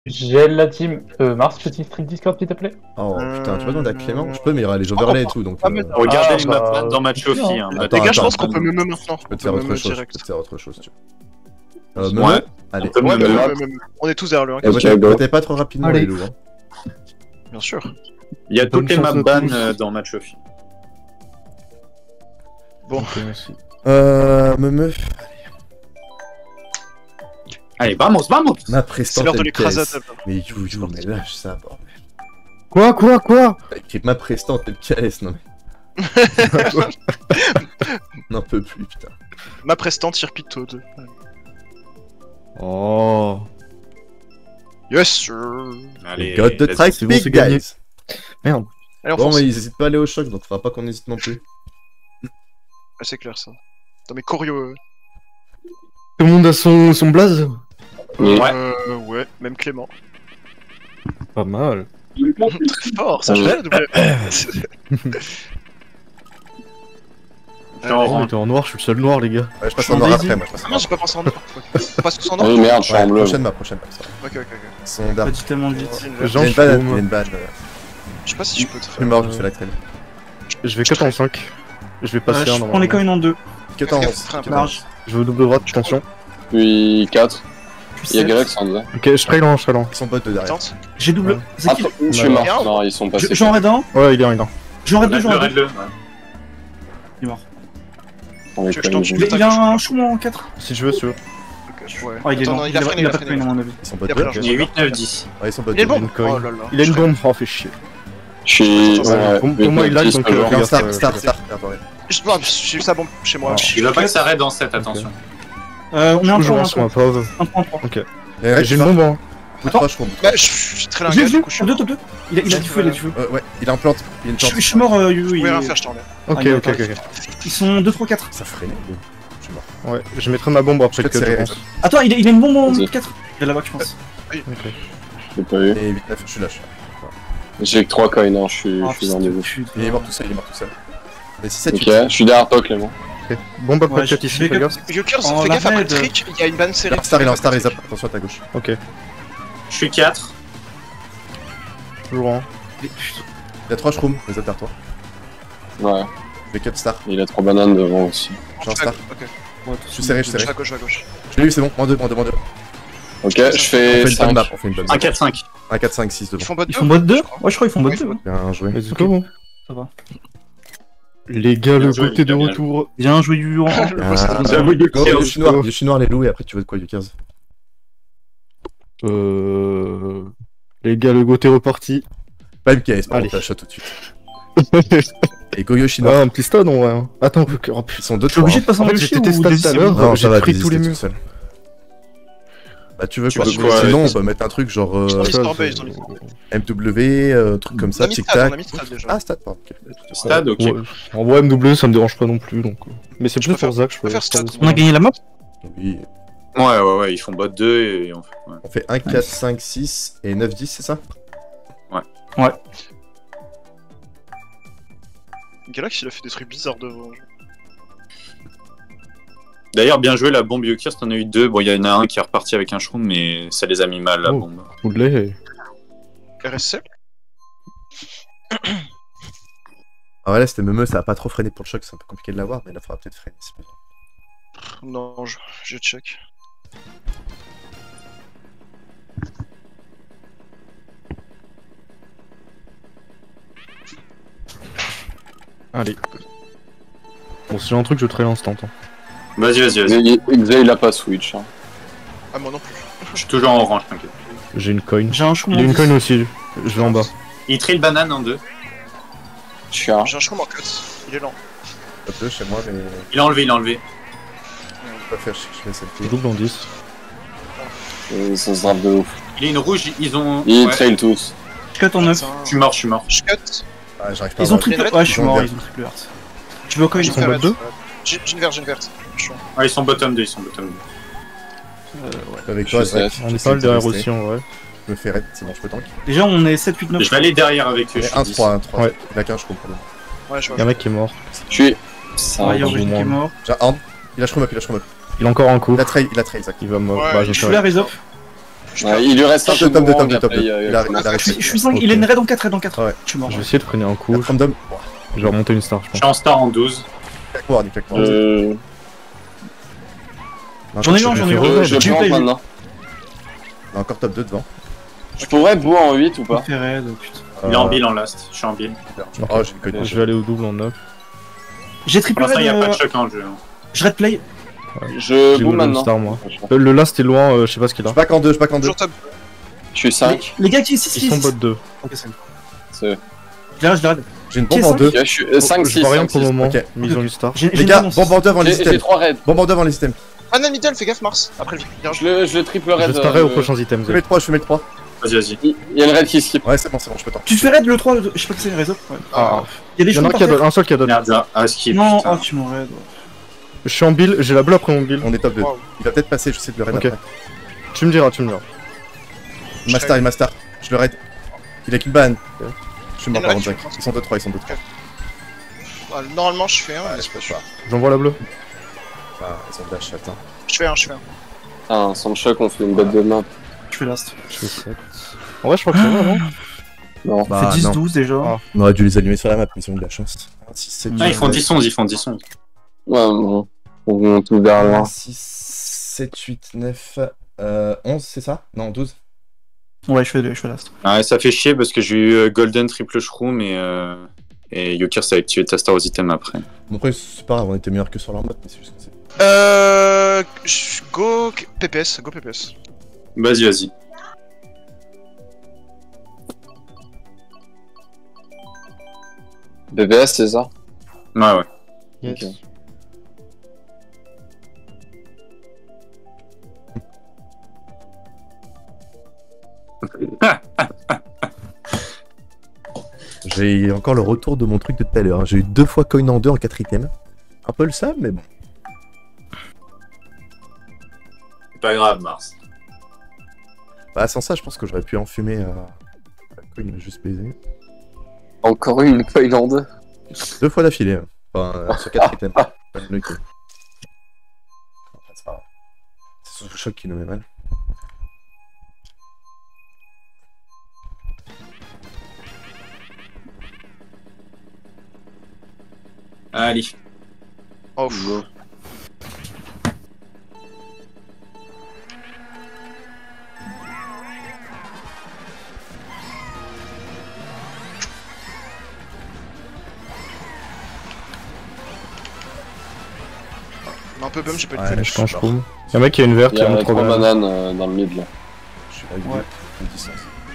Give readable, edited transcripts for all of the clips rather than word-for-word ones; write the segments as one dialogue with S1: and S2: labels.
S1: J'ai la team. Mars, petit stream Discord, s'il te plaît.
S2: Oh putain, tu peux demander à Clément? Je peux, mais il y aura les overlays et tout, donc...
S3: Regardez les
S1: bah,
S3: maps dans Match of hein.
S2: Attends,
S4: Les gars, je
S2: attends,
S4: pense qu'on peut même maintenant.
S2: Je peux te faire autre chose, je peux te faire autre chose, tu vois.
S3: Ouais.
S2: Meme. Allez.
S3: Ouais,
S4: On est tous derrière le 1.
S2: Et votez pas trop rapidement, les loups.
S4: Bien sûr.
S3: Il y a toutes les
S5: Bonne
S3: maps
S5: chance à
S3: ban
S5: tous.
S3: dans Match of.
S4: Bon.
S5: Ok, merci.
S2: Meme.
S3: Allez, vamos, vamos.
S2: Ma
S4: C'est
S2: prestante
S4: l'heure de
S2: MKS.
S4: l'écrasade.
S2: Mais you, mais lâche ça, bordel.
S5: Quoi?
S2: Écrit ma prestante MKS, non mais... N'en peux plus, putain.
S4: Ma prestante Sirpito 2.
S5: Oh.
S4: Yes, sir.
S3: Allez,
S2: God de
S3: let's
S2: Track
S5: c'est bon,
S2: Speak,
S5: c'est gagné.
S2: guys.
S5: Merde.
S4: Allez, on
S2: Bon,
S4: fonce.
S2: mais ils hésitent pas à aller au choc, donc faudra pas qu'on hésite non plus.
S4: Ah, c'est clair ça. Attends, mais Corio.
S5: Tout le monde a son blaze?
S4: Ouais, même Clément.
S5: Pas mal.
S4: Très fort, ça je l'ai, double.
S3: Je suis en
S5: Oh,
S3: rang.
S5: mais t'es en noir, je suis le seul noir, les gars.
S2: Ouais, je passe en noir après, moi, je passe en
S4: Ah non,
S2: noir.
S4: j'ai pas pensé en noir. On passe tous en
S6: Ah oui,
S4: noir.
S6: merde, je suis en
S2: Ouais,
S6: bleu.
S2: prochaine map, ça va.
S4: Ok.
S2: Ils sont
S7: Pas
S2: dark.
S7: dit tellement vite.
S2: Il y
S5: Jean,
S2: a
S5: je
S2: une
S5: suis
S2: ban,
S5: au moins.
S2: il y a une ban.
S4: Je sais pas si je peux te
S2: Je suis
S4: faire.
S2: mort, je fais la traîne.
S5: Je vais cut en 5. Je vais passer un
S7: Je
S5: normalement.
S7: prends les coins en 2.
S2: Que t'en
S4: Gaffe,
S2: penses?
S4: très
S2: Que
S7: large.
S5: Je vais au double droite, attention.
S6: Puis 4.
S7: Puis
S6: Il y a
S7: 7.
S6: Galax en 2.
S5: Ok, je trail lent, je trail lent.
S2: Ils sont bots de derrière.
S4: Tente.
S7: J'ai double. C'est qui
S6: Attends, je suis
S5: Bah,
S6: mort. Non, ils sont passés.
S7: J'en raid un.
S5: Ouais, il est en.
S7: J'en raid deux, j'en raid deux.
S3: Raid-le. Ouais.
S7: Il est mort.
S6: On est
S4: Je
S6: quand
S4: tente,
S6: même-
S4: je
S7: Il a un chou en 4.
S5: Si je veux, sûr.
S4: Ouais.
S7: Oh, il est
S4: Attends,
S7: mort.
S4: non, il a freiné,
S7: pas de coin à mon avis.
S2: Ils sont bots
S4: Il a
S2: de
S4: pris
S3: Il est 8, 9, 10.
S2: Ouais, ils sont bots
S4: Il est
S2: de
S4: bon.
S5: Une coin.
S4: Oh là là.
S5: Il a une bombe, oh, fait chier.
S6: Je suis.
S5: Ouais, pour moi, il lag, donc,
S2: Non,
S5: regarde,
S2: start.
S5: je-
S4: J'ai eu sa bombe chez moi.
S3: Il va pas que ça raid en 7, attention.
S7: On est un
S5: Je
S7: point,
S5: joue
S7: un
S5: sur ma
S7: point.
S5: pause.
S7: Un point, 3.
S5: Ok.
S2: J'ai
S5: J'ai une bombe, hein.
S2: Approche, je
S4: Bah, je suis très
S7: Je l'ai
S4: langage,
S7: vu,
S4: du coup, je suis
S7: top 2. Il a du feu, il a du feu.
S2: Ouais, il a un plante. Il y a une plante.
S7: Je suis mort, Yu.
S4: Je pouvais rien faire, je t'en ai.
S5: Ok,
S7: il est
S5: ok,
S7: pas-
S5: ok.
S7: Ils sont 2, 3, 4.
S2: Ça freine. Je suis mort.
S5: Ouais, je mettrai ma bombe après
S2: Je
S5: le
S2: peux
S5: cut,
S2: te
S5: je
S2: serrer,
S5: pense.
S7: Attends, il a une bombe en
S6: Vas-y.
S7: 4. Il est là-bas, je pense.
S5: Ok.
S6: J'ai pas vu.
S2: Et 8-9, je suis lâche.
S6: J'ai que 3 coins, non, je suis
S7: Ah,
S6: dans des
S7: putain.
S2: Il est mort tout seul, Mais 6-7,
S6: Ok, je suis derrière toi, Clément.
S5: Ok. Bombe après
S7: Ouais,
S5: le cut
S7: je
S5: ici,
S7: vais
S5: fais gaffe.
S4: Yokers,
S7: Oh,
S4: fais
S7: la
S4: gaffe après le
S7: raid.
S4: trick, il y a une ban serrée.
S2: Star, il est en star, il zappe. Attention à ta gauche.
S5: Ok.
S3: Je suis 4.
S5: Toujours en.
S2: Il y a 3 shrooms, les zappe derrière toi.
S6: Ouais,
S2: Je vais cut star.
S6: il a 3 bananes devant aussi.
S2: J'ai un star.
S4: Ok,
S2: Je suis serré, je suis
S4: je vais
S2: serré.
S4: à gauche, je vais à gauche.
S2: Je l'ai eu, c'est bon. Moins 2.
S6: Ok, je
S2: On
S6: fais
S2: fait une bonne
S6: 5.
S2: map. On fait une bonne map.
S3: 1, 4, 5.
S2: 1, 4, 5, 6
S4: Ils
S2: devant.
S4: font bot 2.
S7: Ils font bot 2. Ouais, je crois qu'ils font bot 2.
S2: Bien joué.
S5: Let's
S7: Ok.
S5: go.
S7: Ça va.
S5: Les gars, le
S3: Bien joué,
S5: côté de
S3: bien
S5: retour.
S7: Bien joué du rang.
S2: Ah,
S5: Bien joué,
S2: go,
S5: Yokers.
S2: je suis noir, les loups, et après tu veux de quoi, Yokers?
S5: Les gars, le goûter reparti.
S2: Pas MKS, par
S5: Allez.
S2: contre, lâche tout de suite. Et Goyo chinois.
S5: Ah, un petit stun en vrai. Hein. Attends, oh, putain.
S2: Ils sont 2
S7: Je suis obligé de passer en
S5: En fait,
S7: dessus
S5: j'étais
S7: ou
S5: stun
S7: des-
S5: tout à l'heure.
S2: Non,
S5: j'ai
S2: ça va,
S5: pris
S2: t'es
S5: tous les
S2: tout
S5: murs.
S2: seul. Bah tu veux
S6: Tu
S2: quoi?
S6: veux quoi,
S2: Sinon,
S6: ouais,
S2: on peut mettre un truc genre
S4: Dans
S5: Ça,
S4: l'histoire
S5: c'est-
S4: base, dans l'histoire.
S2: MW, truc comme ça,
S4: On a mis
S2: tic
S4: stade, on a
S2: tac.
S4: mis stade déjà.
S2: Ah, stat, pardon. Ok.
S3: Stade, ok.
S5: Ouais. En vrai, MW, ça me dérange pas non plus. Donc... Mais c'est
S4: Je
S5: plus
S4: peux faire-
S5: pour ça que je
S4: je peux faire stat.
S7: On a gagné la map.
S2: Oui.
S3: Ouais, ils font bot 2 et on fait. Ouais.
S2: On fait 1, 4, 5, 6 et 9, 10, c'est ça?
S4: Galax, il a fait des trucs bizarres devant.
S3: D'ailleurs, bien joué la bombe Yokers, t'en as eu 2. Bon, il y en a un qui est reparti avec un shroom, mais ça les a mis mal la
S5: Oh.
S3: bombe.
S5: Woodley.
S4: RSC.
S2: Ah ouais, là c'était Memeux, ça a pas trop freiné pour le choc, c'est un peu compliqué de l'avoir, mais là faudra peut-être freiner si besoin.
S4: Non, je check.
S5: Allez. Bon, si j'ai un truc, je traîne l'instant. Hein.
S3: Vas-y.
S6: Xay, il a pas switch. Hein.
S4: Ah, moi non plus.
S3: Je suis toujours en orange, t'inquiète.
S5: J'ai une coin.
S7: J'ai un chou.
S5: Il y a une coin aussi. Je vais en bas.
S3: Il trill banane en 2.
S6: Je suis un.
S4: J'ai un chroom en cut. Il est lent.
S2: Un peu chez moi, mais
S3: Il a enlevé.
S2: je peux pas faire je vais
S5: Je
S2: selfie.
S5: double en 10.
S6: Ça se drape de ouf.
S3: Il est une rouge, ils ont.
S6: Ils
S3: Ouais.
S6: trail tous.
S7: Je cut en 9.
S3: Je suis mort.
S4: Je cut.
S2: Ah, j'arrive pas à
S7: Ils ont
S2: voir.
S7: triple.
S4: Ils
S7: Ouais, je suis
S2: ont
S7: mort.
S2: vert.
S7: Ils ont triple heart. Tu veux quoi?
S4: J'ai
S7: Ils
S5: sont
S4: fait
S5: bot
S4: red.
S5: 2?
S4: J'ai une verte, Je suis
S3: Ouais, ils sont bottom 2,
S2: Avec toi,
S6: Je
S2: Zach.
S6: sais.
S5: On est pas le derrière aussi en vrai.
S2: Je me fais raid, c'est bon, je peux tank.
S7: Déjà, on est 7, 8, 9.
S3: Je vais aller derrière avec eux. je suis
S2: 1,
S3: 10.
S2: 3, 1, 3.
S5: Ouais.
S2: Il a qu'un, je comprends.
S4: Ouais, je vois.
S5: Y'a un mec qui est mort.
S6: Je suis. Ça
S7: Ouais, il y a
S5: bon,
S7: Origin qui est
S5: bon.
S7: mort.
S2: J'ai un, il a shroom up,
S5: Il a encore un coup.
S2: il a trail, Zach.
S5: Il va mort.
S4: Ouais,
S5: Bah, j'ai
S7: Je suis
S5: fait.
S7: là, raise up.
S4: Je
S6: Ouais, il lui reste un peu
S2: Top
S6: de
S2: deux,
S6: courant,
S2: top deux,
S6: et
S2: top
S6: après,
S2: deux. Il a
S7: Je suis 5, il est une raid en 4, raid en 4.
S2: Ouais.
S7: Je suis mort.
S5: Je vais essayer de freiner un coup.
S2: Random.
S5: Je vais remonter une star, je
S3: Je
S5: pense.
S3: suis en star en 12.
S2: Claque-moi, Nick, claque-moi.
S7: J'en ai eu un, j'en ai eu un.
S6: Je
S7: J'ai
S6: plante
S7: play.
S6: maintenant.
S2: On a encore top 2 devant.
S6: Je pourrais bout en 8 ou pas?
S7: Fait raid, putain.
S3: Il est en bill en last. Je suis en bill.
S2: Oh, j'ai connu.
S5: Je vais aller au double en 9.
S7: J'ai
S3: Pour
S7: triple
S3: l'instant, il n'y a pas
S7: raid.
S3: de choc en jeu. hein.
S7: Je raid play.
S6: Je
S5: J'ai
S6: bout
S5: une
S6: maintenant.
S5: star, moi. Le last est loin, je sais pas ce qu'il a.
S2: Je back en 2, je back en 2.
S4: Toujours top.
S6: Je suis 5.
S7: Les gars qui 6
S5: Ils sont bot 2.
S7: Ok, c'est bon.
S6: C'est...
S7: Je les raid.
S2: J'ai une bombe en
S7: Qui
S2: 2.
S6: Ok, je suis 5,
S5: Je
S6: 6.
S5: vois rien pour le moment,
S2: Ok.
S5: mais ils ont une star.
S7: J'ai
S2: Les gars,
S7: une
S2: bombe en 2 avant les
S6: J'ai
S2: systèmes.
S6: 3 raids.
S2: Bombe en 2 avant les systèmes.
S4: Ah non, middle, fais gaffe, Mars. Après le virage.
S6: Je le triple raid.
S5: Je starrai aux prochains items.
S2: Je fais le 3, je fais le 3.
S3: Vas-y, vas-y.
S6: Il y a une raid qui skip.
S2: Ouais, c'est bon, je peux t'en.
S7: Tu fais raid le 3, je sais pas que c'est une réseau. Ouais.
S5: Ah.
S7: Il y a des
S5: Il y en
S7: choses
S5: a
S7: par
S5: qui a
S7: terre.
S5: un seul qui a d'autres.
S3: Merde, ah, skip.
S7: Non,
S3: putain.
S7: oh, tu m'en raid.
S5: Je suis en build, j'ai la bleue après mon build.
S2: On est top 2.
S4: Wow.
S2: Il va peut-être passer, je sais de le raid
S5: Ok.
S2: après.
S5: Tu me diras, tu me diras.
S2: Master, il master. Je le raid. Il a kill ban. Je suis mort
S4: Il y en a
S2: par
S4: qui
S2: 25.
S4: font-
S2: Ils sont 2-3, ils sont 2-3.
S4: Ah, normalement, je fais un, mais c'est pas sûr.
S5: J'envoie la bleue.
S2: Ah, ils ont dash, attends.
S4: Je fais un, je fais un.
S6: Ah, sans choc, on fait une bête de main.
S7: Je fais last.
S5: Je fais 7. En vrai, je crois que c'est vrai, non?
S6: Non.
S2: Bah,
S7: Fait
S2: non.
S7: 10-12 déjà.
S5: Ah.
S2: On aurait dû les allumer sur la map, mais ils ont eu de la chance. 6, 7,
S3: Ah, ils font 10-11, ils font 10-11.
S6: Ouais, bon. On monte tout vers là.
S2: 6, 7, 8, 9, 11, c'est ça? Non, 12.
S7: Ouais, je fais last.
S3: Ah, ouais, ça fait chier parce que j'ai eu Golden triple shroom et Yokir s'est activé ta star aux items après.
S2: Bon, après, c'est pas grave, on était meilleurs que sur leur map, mais c'est juste que c'est.
S4: Go PPS, go PPS.
S3: Vas-y, vas-y.
S6: BBS, c'est ça?
S3: Ouais, ouais.
S5: Yes.
S6: Ok.
S2: J'ai encore le retour de mon truc de tout à l'heure. Hein. J'ai eu 2 fois coin en 2 en 4 items. Un peu le sable, mais bon.
S3: C'est pas grave, Mars.
S2: Bah, sans ça, je pense que j'aurais pu enfumer. La coin m'a juste baisé.
S6: Encore une coin en 2.
S2: 2 fois d'affilée. Hein. Enfin, sur 4 items. Pas le coup. Enfin, c'est pas grave. C'est surtout le choc qui nous met mal.
S3: Allez.
S4: Oh, mais un peu bum, j'ai pas eu de
S2: Ouais,
S4: flash.
S5: Je pense room. Y'a un mec qui a une verte,
S6: Il y
S5: qui a
S6: a
S5: mon
S6: 3
S5: banane.
S6: bananes dans le mid là.
S2: Je suis avec
S7: Ouais.
S2: une distance.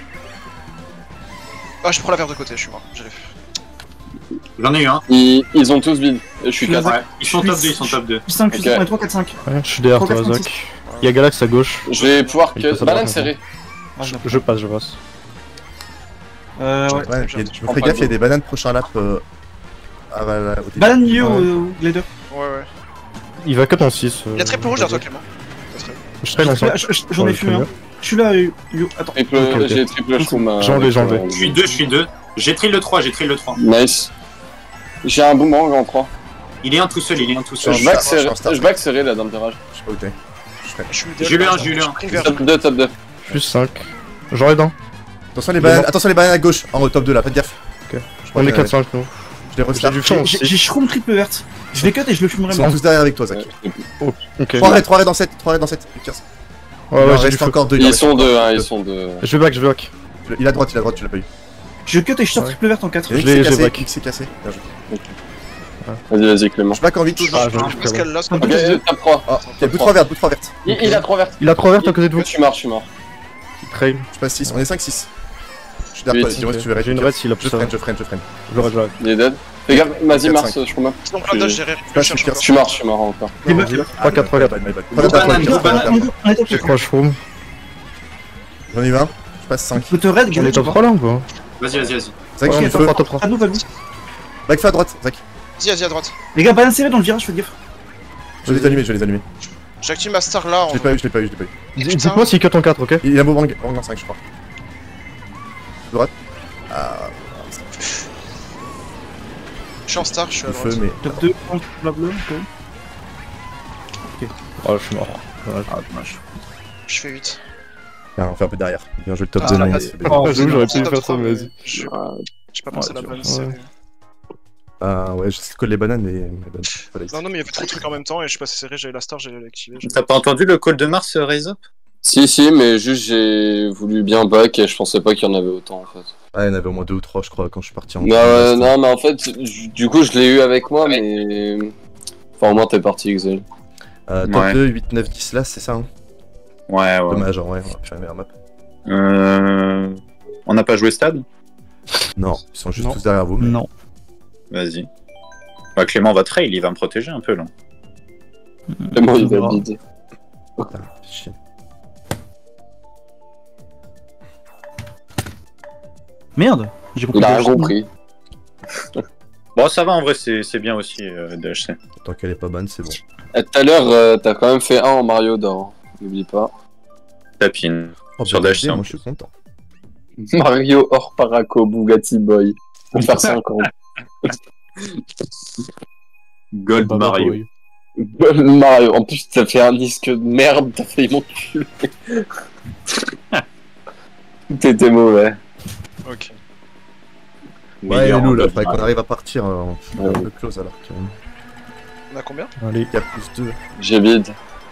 S4: Ah, je prends la verte de côté, je suis mort. Je l'ai fait.
S3: J'en ai eu un.
S6: Ils ont tous bid. Je suis
S7: Je
S6: 4.
S3: Ouais, ils sont top 2, ils sont top 2.
S7: 5,
S6: Ok.
S7: on est 3, 4, 5.
S5: Ouais, je suis derrière toi,
S7: 3, 4,
S5: Zach. Y'a Galax à gauche.
S6: Je vais pouvoir
S5: Il peut
S6: que.
S5: savoir
S6: Banane
S5: maintenant.
S6: serrée.
S5: Je passe, je passe.
S7: Ouais.
S2: Ouais,
S4: je
S2: je
S6: prends
S2: me fais
S6: pas
S2: gaffe,
S6: de
S2: il y a des bananes prochain lap. Au début.
S7: Banane milieu
S5: Ouais.
S7: ou Glader.
S4: Ouais, ouais.
S5: Il va cut en 6.
S4: Il y a triple rouge derrière toi, Clément.
S5: Je traîne en 5.
S7: J'en ai fumé un. Je suis là, Yo. Attends.
S6: Triple,
S5: Ok, ok.
S6: j'ai triple shroom.
S5: J'en vais, j'en vais.
S3: Je suis 2, je suis 2. J'ai trill le 3, j'ai trill le 3.
S6: Nice. J'ai un boomerang en 3.
S3: Il est un tout seul, il est un tout seul.
S6: Je back
S2: je suis en start.
S6: serré là dans le virage.
S2: Je sais pas où t'es. Je traîne.
S4: Je suis
S3: J'ai eu un, j'ai eu un.
S4: pris le vert.
S6: Top 2, top 2.
S5: Plus 5. J'en ai un.
S2: Attention les bananes, attention les bananes à gauche, en haut, top 2 là, faites gaffe.
S5: Ok.
S2: Je crois
S5: On est
S2: que
S5: 4-5 nous.
S2: je les restart.
S5: J'ai du fond
S7: J'ai
S5: aussi.
S7: shroom triple verte. Je les cut et je le fumerai
S2: Ils sont
S7: moi.
S2: tous derrière avec toi, Zach.
S5: Ok.
S2: 3 raids dans 7, 3 raids dans 7.
S5: Ouais,
S2: Il
S5: ouais,
S2: en
S5: j'ai du
S2: reste
S5: feu.
S2: encore 2.
S6: Ils sont 2, hein, ils sont 2.
S5: Je vais back, je vais back.
S2: Il a droite, tu l'as pas eu.
S7: Je cut et je sors
S5: Ouais.
S7: triple verte en 4.
S2: Il y a
S5: Je l'ai-
S2: X
S5: j'ai
S2: qui
S5: back.
S2: s'est cassé. Bien joué.
S6: Vas-y, vas-y, Clément.
S2: Je back en 8.
S5: Ah, je-
S4: Je Pascal là,
S6: Ok, top 3.
S2: Oh, il y a bout 3 vertes, bout 3 vertes.
S6: Il a 3 vertes.
S5: Il a 3 vertes à côté de vous.
S6: Je suis mort, je suis mort.
S5: Il trail.
S2: Je passe 6, on est 5-6. Je suis derrière toi,
S6: Huit.
S2: dis-moi si tu veux
S5: J'ai une
S2: récupérer.
S5: red s'il a
S2: Je
S5: plus ça.
S2: freine, je freine, je freine.
S5: Je l'aurais déjà.
S6: Il est dead. Fais gaffe, vas-y,
S2: 4,
S6: Mars,
S2: 5.
S6: je crois.
S4: Ils ont plein de j'ai
S2: passe
S4: cherche
S2: une
S4: encore.
S6: Je suis mort encore.
S7: Des bugs.
S5: 3-4, 3-4.
S7: On est top
S5: J'ai 3 shroom.
S2: J'en ai eu un, je passe 5.
S7: Je te raid,
S5: On est
S7: Glader.
S5: top 3 là ou pas?
S3: Vas-y, vas-y, vas-y.
S2: Zach,
S5: Ouais, on
S2: je
S5: est
S2: suis
S5: top
S2: feu.
S5: 3, top 3.
S7: À nous, Valou.
S2: Back feu à droite, Zach.
S4: Vas-y, à droite.
S7: Les gars, banane serrée dans le virage, faites gaffe.
S2: Je vais les allumer, je vais les allumer.
S4: J'active ma star là.
S2: Je l'ai pas eu, je l'ai pas eu, je l'ai pas eu.
S5: Dites-moi s'il cut en 4, ok?
S2: Il a un beau bang en 5, je crois. Droite. Ah,
S4: Je suis en star, je suis à
S2: le feu,
S4: droite.
S2: mais.
S7: Top 2, la bleue.
S5: Oh, je suis mort.
S2: Ah, dommage.
S4: Je fais 8.
S2: Ah, on fait un peu derrière. Bien joué le top
S4: Ah,
S2: 2
S4: la
S2: Nice.
S4: base.
S2: c'est bien.
S7: Oh,
S5: J'avoue, j'aurais pu
S4: Top
S5: faire ça,
S4: 3,
S5: mais vas-y.
S4: J'ai pas pensé à la
S2: tu
S4: bonne
S2: vois.
S4: série.
S2: Ah ouais, je sais que les bananes, mais voilà.
S4: Non, mais il y avait trop de trucs en même temps et je suis passé serré, j'avais la star, j'allais l'activer.
S3: T'as pas entendu le call de Mars, Raise Up?
S6: Si, mais juste j'ai voulu bien back et je pensais pas qu'il y en avait autant en fait.
S2: Ah, il y en avait au moins 2 ou 3, je crois, quand je suis parti en.
S6: Non, mais en fait, du coup, je l'ai eu avec moi, mais. Enfin, au moins, t'es parti, Excel.
S2: Top
S3: Ouais.
S2: 2, 8, 9, 10 là, c'est ça, hein.
S3: Ouais, ouais.
S2: Dommage, hein, ouais, on va faire une meilleure map.
S3: On n'a pas joué stade?
S2: Non, ils sont juste
S7: Non.
S2: tous derrière vous. Mais...
S7: Non.
S3: Vas-y. Bah, Clément va trail, il va me protéger un peu là.
S6: Et moi, il
S7: On
S6: va
S7: verra.
S6: bider.
S2: Putain, chier.
S7: Merde, j'ai compris.
S6: Il a
S7: le
S6: rien
S7: jeu.
S6: compris.
S3: Bon, ça va en vrai, c'est bien aussi, DHC.
S2: Tant qu'elle est pas bonne, c'est bon.
S6: Et tout à l'heure, t'as quand même fait un en Mario d'or. N'oublie pas.
S3: Tapine.
S2: Oh,
S3: Sur
S2: bah,
S3: Dash,
S2: moi
S3: en
S2: je suis content.
S6: Mario hors Paraco Bugatti Boy. Pour faire 50.
S3: Gold
S5: Bah,
S3: Mario.
S5: oui.
S6: Mario. En plus, t'as fait un disque de merde, t'as fait mon cul. T'étais mauvais.
S4: Ok.
S2: Ouais,
S3: Meilleur
S2: Lou,
S3: en
S2: là,
S3: Gold
S2: faudrait qu'on
S3: Mario.
S2: arrive à partir un
S6: Ouais.
S2: peu close alors qu'il
S4: On a combien?
S5: Allez,
S2: y a plus 2.
S6: J'ai vide.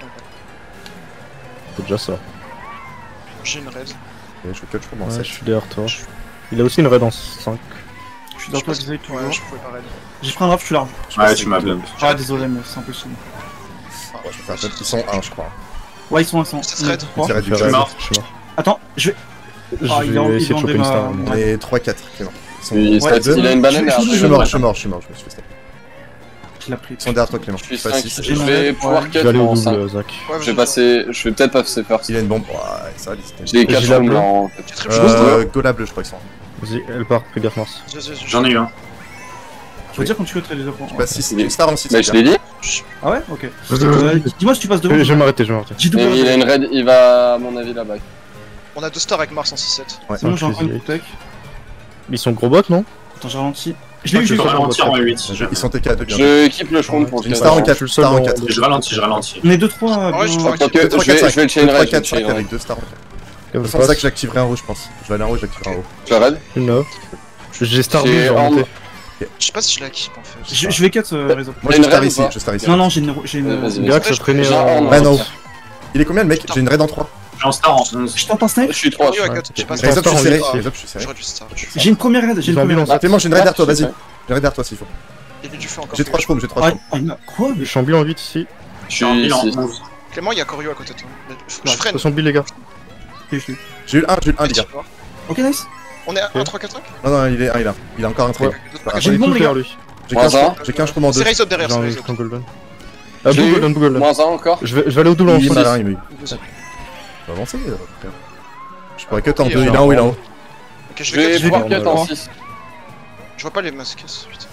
S5: c'est déjà ça.
S4: J'ai une raid.
S2: Et je veux que je commence.
S5: Ouais, je suis derrière toi. Il a aussi une raid en 5.
S7: Je suis dans toi, Xavier, toujours.
S4: Ouais, je pouvais pas raid.
S7: J'ai pris un draft, je suis large.
S3: Ouais, tu m'as blâme.
S7: Ah, désolé, mais c'est impossible.
S2: Ouais, je vais faire un top. Ils sont 1, je crois.
S7: Ouais, ils sont.
S4: C'est raid.
S7: Trois.
S2: C'est réduit.
S3: Je suis mort.
S5: Je suis mort.
S7: Attends, je vais.
S5: Je
S7: Ah, il a
S5: vais essayer de
S7: enlevé
S5: choper une star.
S7: ma-
S2: On est 3-4, Clément. Ils sont...
S6: Il,
S7: Ouais,
S6: il a une banane
S7: je-
S6: à
S7: je-
S2: Je suis
S7: je-
S2: mort, je suis mort, je me suis fait stop.
S7: Je l'ai pris.
S2: Ils sont derrière toi, Clément.
S6: Je suis
S2: pas
S6: 5.
S2: si-
S6: Je vais pouvoir
S5: Je
S6: cut
S5: vais aller au
S6: mon 5.
S5: double, Zach.
S4: Ouais,
S6: Je vais passer. Je vais peut-être passer first.
S2: Il a une bombe. Ouais, ça va, c'était.
S6: J'ai 4
S5: J'ai la
S6: rooms
S5: bleue.
S6: là en fait.
S4: J'ai triple
S2: Golable, je crois qu'ils sont.
S5: Vas-y, elle part, fais gaffe, Mars.
S3: J'en ai eu un.
S7: Tu veux dire quand tu veux les points.
S2: Je passe 6. Une star en 6.
S6: Mais je l'ai dit.
S7: Ah ouais, ok. Dis-moi si tu passes devant.
S5: Je vais m'arrêter, je vais m'arrêter.
S7: J'ai double.
S6: Mais il a une raid. Il va à mon avis là-bas.
S4: On a 2 stars avec Mars en 6-7.
S2: Ouais.
S7: C'est bon, j'ai
S5: Ok,
S7: encore une
S5: c'est-
S7: tech.
S5: Ils sont gros bots, non?
S7: Attends, j'ai ralenti. Je l'ai eu,
S5: Je
S7: j'ai eu.
S5: vais
S3: Ralentir en 8.
S2: Ils sont TK à 2 bien.
S6: Je équipe le shroom pour le
S2: Une
S6: cas.
S2: star en
S5: Je
S2: 4.
S5: suis le seul
S2: Star en
S5: dans-
S2: 4.
S3: Je ralentis, je ralentis.
S7: On est 2-3.
S4: Ouais, je crois
S6: Attends que je vais le chain raid.
S2: 4, 5 avec 2 stars en 4.
S5: Comme
S2: C'est pour ça que j'activerai un rouge, je pense. Je vais aller en rouge, j'activerai un rouge.
S6: Tu raid.
S5: Une là. J'ai star 2,
S6: J'ai
S5: j'ai
S6: en-
S5: remonté.
S4: Je sais pas si je l'équipe en fait.
S7: Je vais 4 réseau.
S2: Moi,
S6: T'as
S2: je
S6: une
S2: star
S6: raid ou
S2: ici.
S6: pas
S2: Je star ici.
S7: Non, non, j'ai une.
S6: Vas-y.
S5: Gars, ça traînait
S6: J'ai
S5: en.
S6: en-
S2: Ouais, non. Il est combien le mec? J'ai une raid en 3.
S3: J'ai en star en 11.
S7: Je tente un snipe.
S6: Je suis 3.
S4: Corio à cut, j'ai pas
S2: Raise up, je
S5: star
S2: suis
S5: en
S2: serré.
S5: huit.
S2: Raise up, je suis serré.
S4: J'aurais dû star.
S7: J'ai une première raid. J'ai une
S5: Ils ont
S7: première
S5: ambulance.
S7: raid.
S2: Clément, j'ai une raid derrière toi, vas-y. J'ai une raid derrière toi s'il faut.
S4: Il y a du feu encore.
S2: J'ai 3 shrooms, j'ai 3
S7: Ah,
S2: shrooms.
S7: il m'a. Quoi
S5: Je suis en bilan 8 ici.
S6: Je
S3: J'ai en
S6: suis
S3: bilan en
S6: ici.
S3: 11.
S4: Clément, il y a Corio à côté de toi. Je
S5: De
S4: freine.
S5: toute façon, bill, les gars.
S7: Je l'ai eu.
S2: J'ai eu le 1, les gars.
S7: Ok, nice.
S4: On est à 1, 3, 4, 5.
S2: Non, non, il est 1, il a. Il a encore un trade.
S5: Ouais.
S7: J'ai une bombe, les gars.
S5: lui.
S2: J'ai
S6: Moins un.
S2: 15 shrooms en 2.
S4: C'est Raise Up derrière,
S5: J'ai
S4: c'est
S5: un
S4: Raise Up.
S5: un golden.
S6: J'ai eu.
S5: Golden, golden.
S6: Moins 1 encore.
S5: Je vais aller au double en
S2: Il m'en
S5: 6.
S2: a rien, il m'a eu. On va avancer. Je pourrais cut en
S4: Ok,
S2: 2, il est en haut, il est en haut.
S4: Ok,
S6: Je
S4: je
S6: vais
S4: vais cut.
S6: pouvoir
S5: je
S6: cut
S5: vais-
S6: en 6.
S4: Je vois pas les masques. Putain.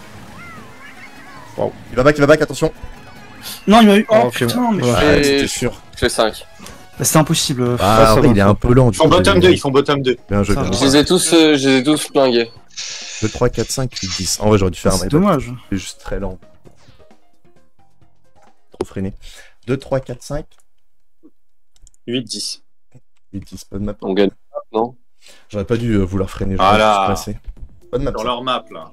S2: Il va back, attention.
S7: Non, il m'a eu.
S5: Oh,
S7: Oh
S5: ok.
S7: putain, mais.
S5: Ouais.
S2: Ouais,
S6: Et-
S2: c'était sûr.
S6: Je fais 5.
S7: Bah, c'était impossible.
S2: Ah,
S5: ça
S2: ouais,
S5: va,
S2: il est
S5: ça
S2: un peu lent.
S3: Ils font bottom 2, ils font bottom 2.
S2: Bien joué,
S7: Ça
S2: bien
S7: va.
S6: Je les ai tous flingués.
S2: 2, 3, 4, 5, 8, 10. En vrai, j'aurais dû faire un
S7: C'est
S2: mybuck.
S7: dommage.
S2: C'est juste très lent. Trop freiné. 2, 3, 4, 5,
S3: 8, 10.
S2: 8, 10. Bonne map.
S6: On gagne. Non.
S2: J'aurais pas dû vouloir freiner.
S3: Voilà.
S2: Je suis pressé. Bonne map.
S3: Dans
S2: ça.
S3: leur map là.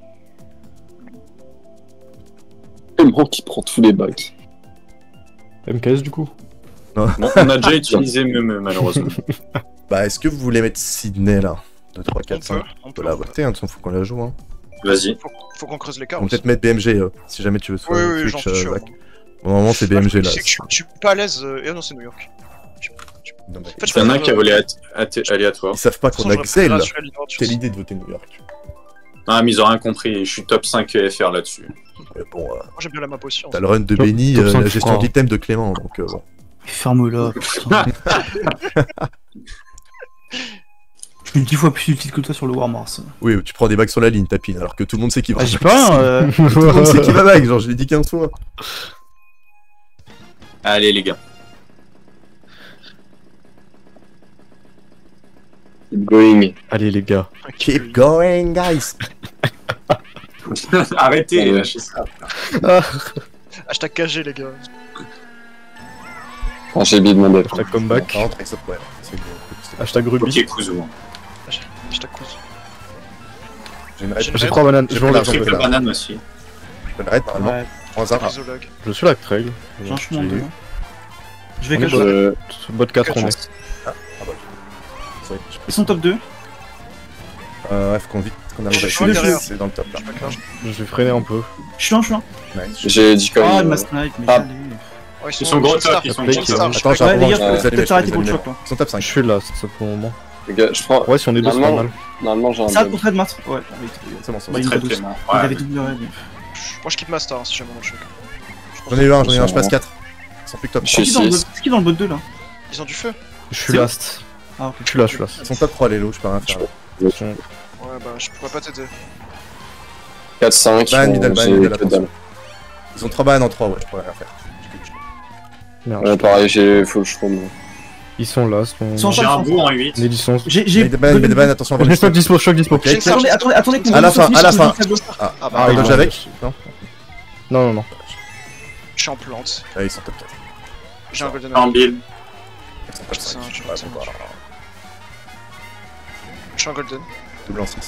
S6: Clément qui prend tous les bacs.
S5: MKS du coup.
S3: Bon, on a déjà utilisé Meme malheureusement.
S2: Bah, est-ce que vous voulez mettre Sydney là? 2, 3, 4,
S4: On
S2: 5.
S4: peut.
S2: On peut la voter, hein, de toute façon, faut qu'on la joue. Hein.
S3: Vas-y.
S4: Faut qu'on creuse l'écart.
S2: On peut
S4: aussi.
S2: peut-être mettre BMG si jamais tu veux sur
S4: Oui, oui,
S2: Twitch,
S4: j'en suis sûr.
S2: Zach. Au moment, c'est BMG là.
S4: Je sais que je suis pas à l'aise. Ah non, c'est New York.
S2: Non, mais
S4: En fait,
S3: Il y en a un qui a volé aléatoire.
S2: ils savent pas qu'on a Excel.
S4: C'est
S2: Quelle idée de voter New York.
S3: Ah, mais ils ont rien compris. Je suis top 5 FR là-dessus.
S2: Mais bon,
S4: Moi j'aime bien la map aussi. en
S2: t'as le run de
S5: Top-
S2: Benny,
S5: top 5
S2: la gestion
S5: francs.
S2: d'item de Clément, donc bon.
S7: Ferme-la. putain. Je suis 10 fois plus utile que toi sur le War Mars.
S2: Oui, tu prends des bags sur la ligne, tapine, alors que tout le monde sait qu'il va.
S7: Ah, j'ai pas rien.
S2: Tout le monde sait qu'il va bag, genre je l'ai dit 15 fois.
S3: Allez les gars.
S6: Keep going.
S5: Allez les gars.
S2: Keep going, guys.
S3: Arrêtez,
S6: Ouais.
S3: lâchez ça.
S4: Hashtag KG les gars.
S6: Ah, j'ai bid mon deck.
S5: Hashtag comeback.
S2: Par contre, Exop, ouais. C'est
S5: Hashtag Ruby.
S3: Ok, Kuzu.
S4: Je t'accuse.
S2: J'ai une raid.
S5: J'ai 3 bananes. Je
S2: J'ai
S5: vais en
S2: pris la
S5: la
S2: triple.
S3: Triple banane aussi.
S2: Je peux le raid normalement.
S7: Ouais,
S2: 3-1. Ah,
S4: Isologue.
S5: Je suis la Trail.
S7: j'ai un chemin
S5: J'ai-
S7: de. Je vais
S5: On est
S7: cacher.
S5: Bot 4 on est.
S2: bah. Sorry, je
S7: Ils sont top 2.
S2: Ouais, faut qu'on arrive
S4: Je
S2: à
S4: suis
S2: essayer.
S4: derrière.
S2: C'est dans le top là.
S4: Je m'éclare.
S5: Je vais freiner un peu.
S7: Je suis un.
S2: Nice.
S6: J'ai dit
S7: Ah,
S6: quand
S7: il
S6: même.
S7: m'a snipe, mais
S6: Ah.
S7: allez.
S4: Ouais,
S3: Ils sont gros top,
S4: stars.
S3: ils sont
S5: Play
S3: gros
S5: qui
S3: top.
S4: Star,
S2: Attends, j'ai
S7: Ouais,
S2: un
S7: les
S2: moment,
S7: gars,
S2: je peux les allumer,
S7: peut-être
S2: je peux
S7: arrêter
S2: les
S7: pour le
S2: allumer.
S7: choc là.
S2: Ils sont top 5.
S5: Je suis last pour le moment.
S6: Les gars, je prends.
S5: Ouais, si on est deux, c'est pas
S6: Normalement,
S5: mal.
S6: Normalement, j'ai un
S7: Ça
S6: dead.
S7: pour Fred Mat. Ouais,
S2: C'est bon, c'est
S7: Bah,
S2: bon.
S7: il
S3: Très
S7: me douce.
S3: Clément.
S7: il avait
S3: Ouais.
S7: double raid.
S4: Moi, je quitte ma star si jamais on a le choc.
S2: J'en ai eu un, je passe 4. Ils sont plus que top
S6: Je
S2: 3.
S6: suis
S7: Qui est dans le
S6: six.
S7: bot- qui est dans le bot 2 là?
S4: Ils ont du feu.
S5: Je suis
S7: C'est
S5: last.
S7: Ah, ok.
S5: Je suis là, je suis last.
S2: Ils sont top 3 les lots, je peux rien faire.
S5: Ils sont-
S4: Ouais, bah, je pourrais pas t'aider.
S6: 4-5.
S2: Ban, middle ban,
S6: j'ai
S2: middle,
S6: que
S2: attention.
S6: dalle.
S2: Ils ont 3 bananes en 3, ouais, je pourrais rien faire.
S5: Merde.
S6: Ouais, pareil, j'ai full shroom.
S5: Ils sont last. On
S7: Sans
S3: J'ai un bout en 8.
S5: on est distance.
S7: J'ai.
S2: Middle ban, attention avant
S5: Je
S2: le
S5: choc dispo, choc dispo.
S2: Ok.
S7: Attendez, attendez qu'on
S2: À la
S7: se
S2: fin,
S7: finisse
S2: à la
S7: sur le
S2: fin.
S7: tableau.
S2: Ah,
S4: Ah,
S2: bah,
S5: ils
S2: dodge
S5: vont-
S2: avec Non.
S5: Non, non, non.
S4: Je suis en plante.
S2: Ah, ils sont top 4.
S4: J'ai un golden
S3: En
S4: eye.
S3: build.
S2: Ils sont top 5.
S4: Je
S2: Ouais, bon, bah,
S4: Je suis en golden.
S2: double en 6.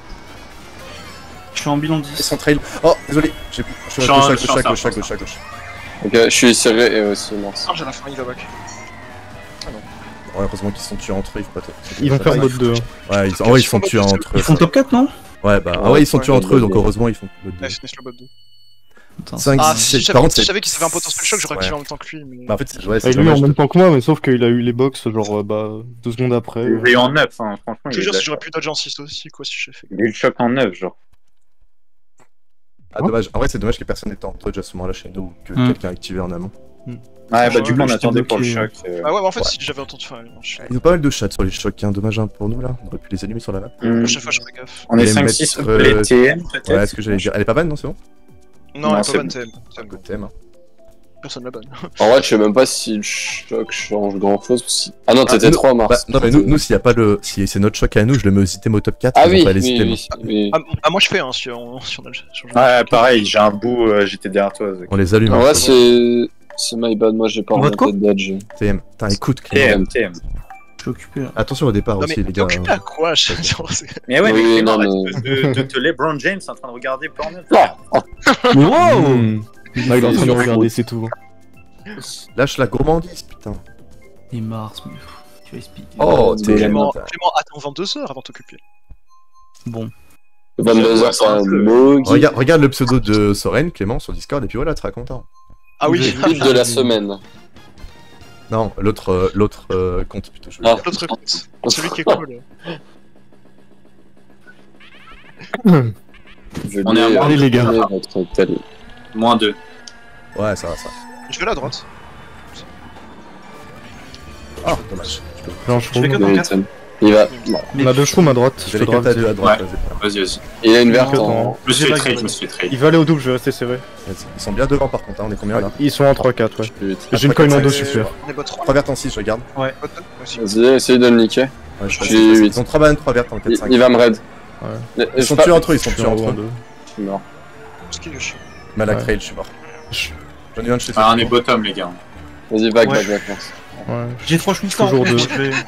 S7: Je suis en bilan
S2: Ils
S7: 10.
S2: sont trail. Oh, désolé, je suis à
S3: Champ,
S2: gauche, à
S3: champ,
S2: gauche, à gauche,
S3: champ,
S2: à gauche, à gauche.
S6: Ok, je suis serré et aussi mince.
S4: Ah, j'ai la fin, il va back.
S2: Ouais, heureusement qu'ils sont tués entre eux, il faut pas
S5: Ils vont faire bot 2.
S2: Ouais, en vrai, ils sont tués entre eux.
S7: Ils font top 4 non?
S2: Ouais, bah, ah ouais, ils sont tués entre eux, donc heureusement, ils font bot 2.
S4: Nice, nice le bot 2.
S7: Putain,
S2: 5,
S4: Ah,
S2: 6,
S4: si
S2: 7. Par contre,
S4: si
S2: c'est.
S4: savais qu'il avait un potentiel choc, j'aurais
S2: Ouais.
S4: activé en même temps que lui. Mais...
S2: Bah, en fait, ouais,
S5: Et
S2: c'est
S5: lui en
S2: dommage.
S5: même temps que moi, mais sauf qu'il a eu les box genre bah 2 secondes après.
S3: Il est en 9, hein, franchement.
S4: Je
S3: il
S4: te
S3: est
S4: jure,
S3: de
S4: si
S3: la-
S4: j'aurais pu dodge en 6 aussi, quoi, si j'ai fait.
S3: Il a eu le choc en 9, genre.
S2: Ah, dommage. En vrai, c'est dommage que personne n'était en dodge à ce moment-là chez nous, ou que quelqu'un a activé en amont.
S3: Ouais, bah, du coup, on
S7: j'étais
S3: attendait pour le
S7: bloqué.
S3: choc.
S4: Ah ouais, bah en fait,
S2: Ouais.
S4: si j'avais entendu. Enfin, non,
S2: Ils ont pas mal de chats sur les chocs, hein. Dommage hein, pour nous là. On aurait pu les allumer sur la map.
S3: Hmm.
S4: à chaque fois, je fais gaffe.
S3: On est
S2: Les
S3: 5-6,
S2: mettre,
S3: les TM, peut-être.
S2: Ouais, est-ce que j'allais dire. Elle est pas ban, non, c'est bon?
S4: Non,
S3: Non,
S4: elle est
S3: c'est
S4: pas
S3: bon.
S4: bonne TM.
S2: C'est le thème.
S4: Personne la bonne.
S6: En vrai, je sais même pas si le choc change grand chose. Si... Ah non, t'étais
S2: nous-
S6: 3
S2: Bah,
S6: mars.
S2: non, mais nous s'il y a pas le. Si c'est notre choc à nous, je le mets aux items au top 4.
S6: Ah
S2: ils ont
S6: oui,
S2: pas les
S6: oui,
S2: items.
S6: oui, oui.
S4: Ah, moi, je fais, hein, si on a le changement.
S3: Ouais, pareil, j'ai un bout, j'étais derrière toi. Zach.
S2: On les allume.
S6: En
S2: hein.
S6: vrai, c'est my bad. Moi, j'ai pas
S7: On va de quoi
S6: de dodge.
S2: TM. Putain, écoute, Clément.
S3: TM.
S7: Je suis occupé là.
S2: Attention au départ
S4: Non,
S2: aussi,
S4: mais
S2: les
S4: t'es
S2: gars.
S4: occupé à quoi genre,
S3: Mais ouais,
S6: Oui,
S3: mais Clément,
S6: non,
S3: arrête de te LeBron James en train de regarder Pornhub.
S7: Mais wow!
S5: Hmm. Là, il est en train de regarder, c'est tout.
S2: Lâche la gourmandise, putain.
S7: Et Mars, mais tu vas expliquer.
S2: Oh, TM.
S4: Clément, attends 22h avant de t'occuper.
S7: Bon.
S6: 22h, c'est un
S3: Attends,
S6: bug.
S2: Regarde le pseudo de Soren, Clément, sur Discord, et puis voilà, tu seras content.
S4: Ah oui,
S6: Le but de la semaine.
S2: Non, l'autre compte plutôt. Je veux
S6: Ah.
S2: dire.
S4: l'autre compte. Celui qui est cool.
S3: On est à moins
S5: Allez, les gars.
S6: Votre tel.
S3: Moins 2.
S2: Ouais, ça va, ça.
S4: Je vais à la droite.
S2: Ah, dommage.
S5: Planche
S7: Je fais que
S5: room.
S7: dans 4.
S6: Il va. Voilà.
S5: On a 2 shrooms à droite.
S2: J'ai les cartes à 2 à droite. Vas-y.
S3: Vas-y.
S6: Il a une verte
S5: Que
S6: en.
S3: Je me suis
S7: J'ai
S3: fait
S7: pas
S3: trade,
S7: gagné.
S3: je me suis fait trade.
S5: Il va aller au double, je vais rester serré.
S2: Ils sont bien devant par contre, hein. On est combien là?
S5: Ils sont en 3-4, ouais.
S6: Plus vite.
S5: J'ai une
S2: Après,
S5: coin en
S2: quatre,
S5: 2,
S2: cinq,
S5: super.
S4: On est bot 3.
S2: 3 vertes en 6, je regarde.
S4: Bot 2 aussi.
S6: Vas-y, essaye de le niquer.
S2: Ouais, je
S6: J'ai
S2: pense.
S6: 8.
S2: Ils ont 3 bananes, 3 vertes en 4, 5.
S6: Il va me raid.
S5: Ouais.
S2: Ils sont tués entre eux, ils sont tués entre eux.
S6: Je suis mort.
S4: Ce qui est chiant.
S2: Mal à
S5: Ouais.
S2: trail, je suis mort. J'en ai un de chez
S3: Ah, on est bottom, les gars.
S6: Vas-y, back,
S7: Ouais.
S6: merci.
S5: Ouais.
S7: J'ai 3 chemins
S5: Toujours deux.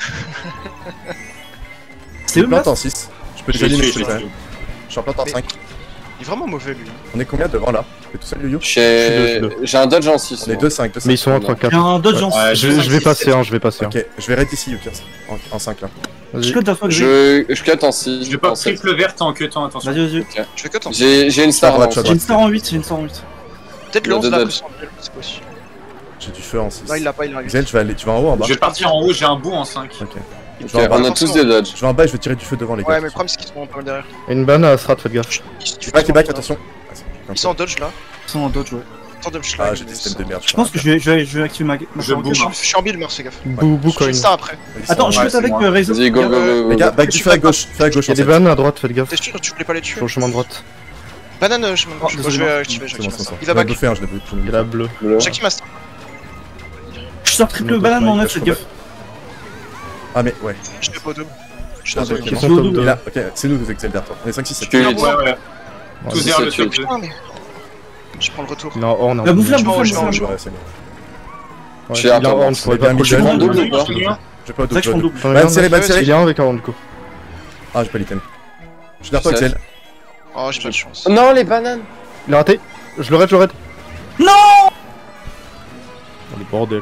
S7: C'est eux,
S2: plante
S7: là?
S2: en 6. Je peux
S3: Je
S2: te
S3: vais
S2: gagner,
S3: tuer,
S2: mais je
S3: je
S2: peux
S3: vais
S2: pas.
S3: tuer.
S2: Je suis en plante en
S4: Mais-
S2: 5.
S4: Il est vraiment mauvais lui.
S2: On est combien devant là? Tu fais tout seul, Yoyo?
S6: J'ai un dodge en 6.
S2: On est 2-5, 2-5.
S5: Mais ils sont en
S7: J'ai
S5: 3-4.
S7: un dodge en
S3: Ouais,
S5: Je vais passer, hein, je vais passer.
S2: Ok, je vais raid ici, Yoyo, en 5 là.
S7: Je
S5: Vas-y.
S7: cote la fois que j'ai.
S6: Je cut en 6.
S3: Je vais pas triple verte en queutant, attention.
S7: Vas-y, vas-y.
S4: Je fais que tant.
S6: J'ai une star
S2: droite,
S6: en
S2: je suis à
S7: J'ai une star en 8, j'ai une star en 8.
S4: Peut-être le
S6: Le
S4: 11 là,
S6: dodge.
S4: que sans biel, c'est possible.
S2: J'ai du feu en 6.
S4: Là, il l'a pas, il a
S2: Xel, tu vas en haut, en bas?
S3: Je vais partir en haut, j'ai un bout en 5.
S2: Ok.
S6: Ok,
S2: Je vais en bas.
S6: on a tous des dodges.
S2: Je vais en bas et je vais tirer du feu devant les gars.
S4: Ouais, mais le problème c'est qu'ils sont pas mal derrière.
S5: Une banane à strat, faites gaffe.
S2: Back et back, attention.
S4: Ils sont en dodge là.
S7: Ils sont en dodge, ouais.
S4: Tant de schlag.
S2: Ah, j'ai des systèmes de merde.
S7: Je pense que je vais activer ma
S3: Je
S7: power
S3: boum.
S7: cage.
S4: Je suis en build, Mars, fais gaffe.
S5: Bou
S4: Je fais
S5: coin.
S4: ça après.
S7: Attends, je
S3: Ouais,
S7: cote
S3: c'est
S7: avec
S3: moi.
S7: Razor.
S6: Vas-y, go, go, go,
S2: Les
S6: go.
S2: gars, back du feu à gauche. Feu à gauche
S5: Il y a
S2: en
S5: des
S2: 7.
S5: bananes à droite, faites gaffe.
S4: T'es sûr, tu voulais pas les tuer?
S5: Sur le chemin de droite.
S4: Banane, je
S7: Oh,
S4: je
S7: désolé.
S4: vais activer,
S2: C'est bon,
S4: j'active
S2: c'est
S4: ça.
S2: bon.
S4: Il va
S2: J'en ai
S4: back.
S2: bouffé un, je l'ai bouffé.
S5: Il y a la bleue.
S6: Bleu.
S4: J'active ma star.
S7: Je sors triple banane en 9, faites gaffe.
S2: Ah, mais ouais.
S4: Je fais pas 2. Je suis
S2: Ah,
S4: désolé.
S2: ok.
S5: Ils sont top
S2: Et
S5: 2.
S2: là, ok, c'est nous, Exel derrière toi. On est 5-6, 7.
S6: Tu es
S3: Ouais, ouais. Tous
S6: c'est
S3: derrière le
S6: ça,
S3: top
S6: tu-
S3: 2.
S4: Putain, mais. Je prends le retour.
S5: Non, oh, on
S7: La bouffe, la
S4: Je
S7: bouffe,
S4: m'en-
S7: la
S4: je m'en-
S7: bouffe.
S4: je m'en-
S2: Ouais, c'est bon.
S6: Je suis à
S5: il a un horn, je pourrais
S2: bien
S5: pas
S2: mis
S6: Je prends double ou pas?
S2: Je vais pas
S7: C'est vrai que je prends double.
S2: Ban serré, ban serré.
S5: Il y a un avec un horn, quoi.
S2: Ah, j'ai pas l'item. Je suis derrière toi,
S6: Je sais.
S2: Axel.
S4: Oh, j'ai pas de chance.
S6: Non, les bananes.
S5: Il a raté. Je le raid, je le raid.
S7: Non.
S5: Oh, le bordel.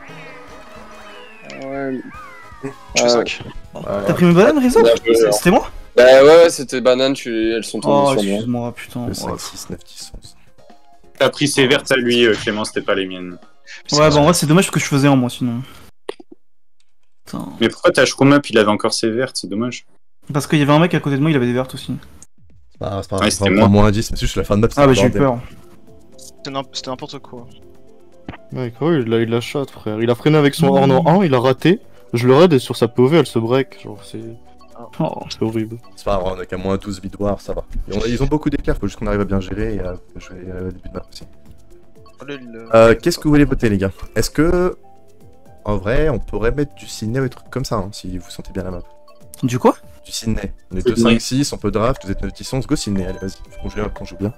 S6: Ouais.
S4: Je fais 5.
S7: T'as pris mes bananes, Rizzo?
S6: Bien joué, alors.
S7: C'était moi?
S6: Bah ouais, c'était banane, elles sont
S7: Oh,
S6: tombées sur moi.
S7: excuse-moi, putain.
S2: 2,
S7: Ouais,
S2: 5, 6, 9, 10, 11.
S3: T'as pris ses vertes à lui, Clément, c'était pas les miennes.
S7: bah en vrai, c'est dommage parce que je faisais en moi sinon. Putain.
S3: Mais pourquoi t'as Shroom Up, il avait encore ses vertes, c'est dommage.
S7: Parce qu'il y avait un mec à côté de moi, il avait des vertes aussi.
S2: C'est pas grave, c'est pas
S3: Ouais,
S2: grave.
S3: c'était
S2: On
S3: moi.
S2: prend moins 10, mais c'est juste la fin de map.
S7: Ah bah j'ai eu
S2: bordel.
S7: peur.
S4: C'était n'importe quoi.
S5: Ouais, quoi, il a eu de la chatte, frère. Il a freiné avec son horn en 1, il a raté. Je le raid et sur sa POV, elle se break. Genre,
S7: Oh.
S5: c'est horrible.
S2: C'est pas grave, on a qu'à moins 12 bidoirs, ça va. Ils ont beaucoup d'éclairs, faut juste qu'on arrive à bien gérer et à jouer au début de map aussi. Qu'est-ce que vous voulez voter, les gars? Est-ce que. En vrai, on pourrait mettre du Sydney ou des trucs comme ça, hein, si vous sentez bien la map.
S7: Du quoi?
S2: Du Sydney. On est 2, 5, 6, on peut draft, vous êtes 9, 10, 11, go Sydney, allez, vas-y. Faut qu'on joue bien.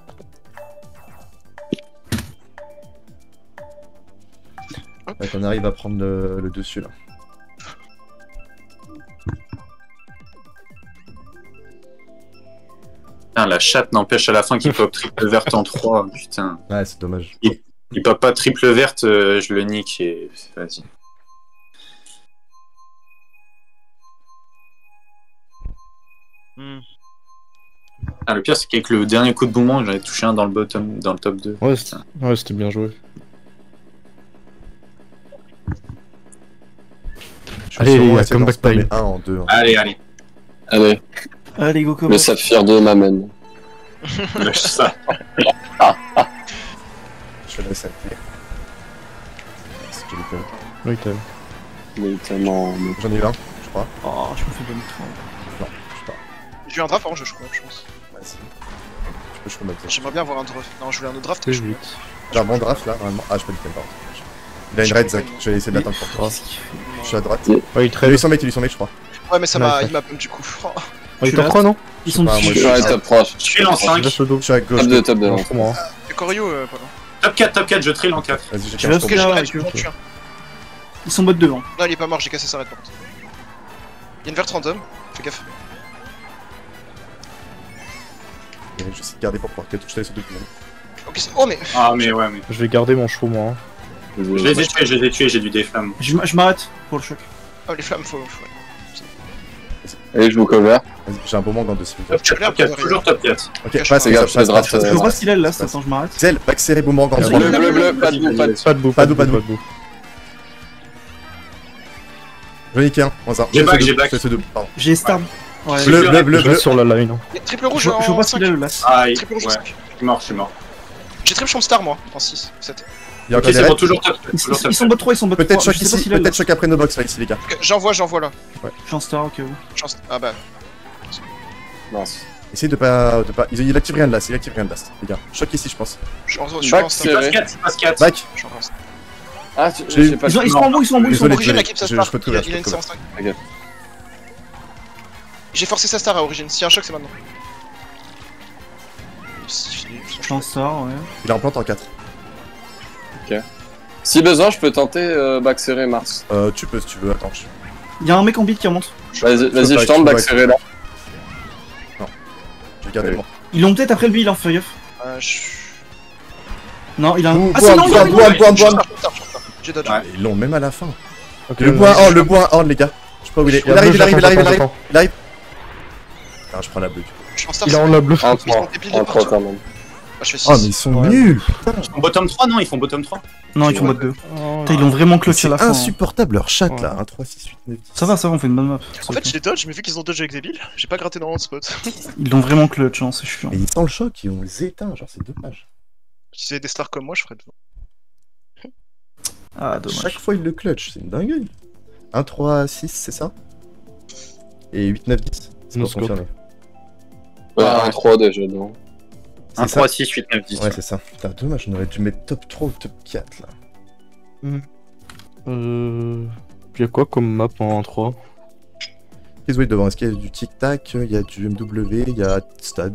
S2: Ouais, qu'on arrive à prendre le dessus là.
S3: Putain, la chatte n'empêche à la fin qu'il pop triple verte en 3, putain.
S2: Ouais, c'est dommage.
S3: Il pop pas triple verte, je le nique et vas-y. Ah, le pire, c'est qu'avec le dernier coup de boomerang, j'en ai touché un dans le top 2.
S5: Ouais,
S3: Putain.
S5: c'était bien joué. Allez,
S2: sûrement
S5: il y a
S2: essayer d'en
S5: comeback
S2: spammer
S5: time.
S2: un en 2.
S3: Allez, allez.
S6: Allez,
S7: Allez, go,
S6: le
S7: comment?
S6: saphir 2 m'amène.
S3: Lâche ça.
S2: Je laisse appeler. C'est qu'il est pas.
S5: Oui, t'as.
S6: Mais tellement.
S2: J'en ai eu un, je crois.
S7: Oh, je me fais bonne fois.
S2: Non, je sais pas.
S4: J'ai eu un draft avant, je crois, je pense.
S2: Vas-y. Je peux je remettre ça.
S4: J'aimerais bien avoir un draft. Non, je voulais un autre draft.
S5: C'est 8.
S2: J'ai un bon draft là, normalement. Ah, je peux le faire, pardon. Il a une raid, Zach. Je vais essayer de l'attendre pour toi. Je suis à droite.
S5: Ouais, il
S2: Il a
S5: trade.
S2: eu 100 mètres, il a eu 100 mètres, je crois.
S4: Ouais, mais ça
S5: Ouais,
S4: m'a.
S5: ça.
S4: Il m'a pump du coup. Oh.
S5: Oh, il top 3, non?
S7: Ils sont
S2: Ah, moi,
S7: dessus.
S6: Je suis à top 3.
S3: Je suis en 5.
S5: Laisse le dos.
S2: Je suis à gauche.
S6: Top 2, top 2.
S5: Non, pour moi.
S4: Et Corio, pas loin.
S3: Top 4, je trill en 4.
S2: Vas-y, j'ai
S7: Tu
S2: 15
S7: restes
S4: Ok,
S2: secondes.
S7: là,
S4: j'ai
S7: avec
S4: je
S7: eux.
S4: m'en tue un.
S7: Ils sont bot devant.
S4: Non, il est pas mort, j'ai cassé sa raid par contre. Il y a une verte random, fais gaffe.
S2: Je vais essayer de garder pour pouvoir que je te laisse au début.
S4: Ok, oh mais.
S3: Ah, mais ouais, mais.
S5: Je vais garder mon chevaux, moi. Hein.
S3: Je les ai tués, j'ai du déflamme.
S7: Je m'arrête pour le choc.
S4: Oh, les flammes, faut.
S6: Allez, je vous cover.
S2: Vas-y, j'ai un bon manque dans 2 secondes.
S3: Top 4, toujours top 4.
S2: Ok,
S4: Cache
S2: passe,
S4: pas.
S2: les gars,
S6: Regarde, je fais draft.
S7: Je vois
S6: Ouais.
S7: s'il est là, attends, je m'arrête.
S2: Zel, back serré, boomerang en
S5: Ah,
S2: 3.
S6: Bleu, bleu, bleu, pas de boue, pas de
S5: Pas de boue,
S2: Pas de boue, pas de
S5: boue.
S2: Je vais niquer un, moins un.
S3: J'ai back, j'ai back.
S2: Je fais ce double, pardon.
S7: J'ai Stab. Ouais.
S2: Bleu, bleu, bleu,
S5: Je
S2: bleu.
S5: reste sur la line. Hein.
S4: Triple rouge
S7: Je
S4: en
S7: vois s'il est
S4: 5.
S7: le last.
S3: Aïe,
S4: Triple rouge en
S3: ouais.
S4: 5.
S3: Je suis mort.
S4: J'ai triple champ star moi, en 6, 7.
S2: Il y a
S3: Ok,
S2: encore des
S3: c'est bon,
S2: raids.
S3: toujours top.
S7: Ils
S3: Toujours top.
S7: sont bot 3, ils sont bot 3.
S2: Peut-être choc
S7: Je sais pas
S2: ici,
S7: s'il est là.
S2: peut-être choc après nos box là, ici, les gars.
S4: J'envoie là.
S7: Je suis en star, ok.
S4: Chance. Ah bah.
S6: Mince.
S2: Essayez de pas. Il active rien de là, il active rien de là, les gars. Choc ici, je pense.
S4: Je suis en
S6: Back
S4: star.
S6: serré.
S3: Passe 4.
S2: Back.
S4: Je suis en star.
S6: Ah,
S2: J'ai eu-
S6: j'ai pas
S7: Ils sont en bout, ils sont en bout, ils sont en
S2: Désolé,
S7: bout.
S4: Origine, la keep sa
S2: je
S4: star.
S2: peux te couvrir,
S4: Il a une
S2: je peux te
S4: C en 5.
S6: Regarde.
S4: J'ai forcé sa star à Origine. S'il y a un choc, c'est maintenant.
S7: Je suis en star, ouais.
S2: Il est en plante en 4.
S6: Si besoin, je peux tenter back serré Mars.
S2: Tu peux si tu veux, attends.
S7: Il y a un mec en beat qui remonte.
S6: Vas-y,
S2: pas,
S6: je
S2: tu
S6: tente
S2: peux
S6: back
S2: pas.
S6: serré là.
S2: Je vais garder
S6: Oui.
S2: moi.
S7: Ils l'ont peut-être après le B, il en fait gaffe.
S4: Je
S7: Non, il a un.
S2: Boum,
S7: Ah, c'est non, il a un.
S2: boum.
S4: suis en star. J'ai dodge.
S3: Ouais.
S2: Ils l'ont même à la fin.
S5: Ok,
S2: Le bois hors, les gars. Je sais pas où il est. Il arrive. Ah, je prends la bleue.
S4: Je suis en star.
S5: Il est en la bleue.
S6: En
S4: Ils
S6: 3.
S4: sont dépilés
S6: En 3
S4: partout.
S6: quand même.
S4: Ah, je fais 6.
S2: Oh, mais ils sont
S5: Ouais.
S2: nuls.
S3: Ils font bottom 3, non? Ils font bottom 3.
S7: Non, ils font bot 2. Putain, ils l'ont vraiment clutch à
S2: C'est
S7: la fin. hein.
S2: insupportable leur chat
S5: Ouais.
S2: là. 1, 3, 6, 8, 9, 10.
S7: Ça va, on fait une bonne map.
S4: En fait, je les dodge, mais vu qu'ils ont dodge avec des billes, j'ai pas gratté dans le spot.
S7: Ils l'ont vraiment clutch, hein, c'est chiant.
S2: Mais ils sentent le choc, ils ont les éteints, genre c'est dommage.
S4: Si c'était des stars comme moi, je ferais devant.
S7: Ah, dommage.
S2: Chaque fois ils le clutch, c'est une dinguerie. 1, 3, 6, c'est ça? Et 8, 9, 10. C'est
S5: No
S2: pas
S5: scope.
S2: confirmé.
S6: Ouais, 1-3 déjà, non.
S2: C'est
S3: 1,
S2: ça.
S3: 3, 6, 8, 9, 10.
S2: Ouais, c'est ça. Putain, dommage, on aurait dû mettre top 3 ou top 4 là.
S5: Y'a quoi comme map en 3?
S2: Qu'est-ce que devant? Est-ce qu'il y a du tic tac? Il y a du MW, il y a Stad.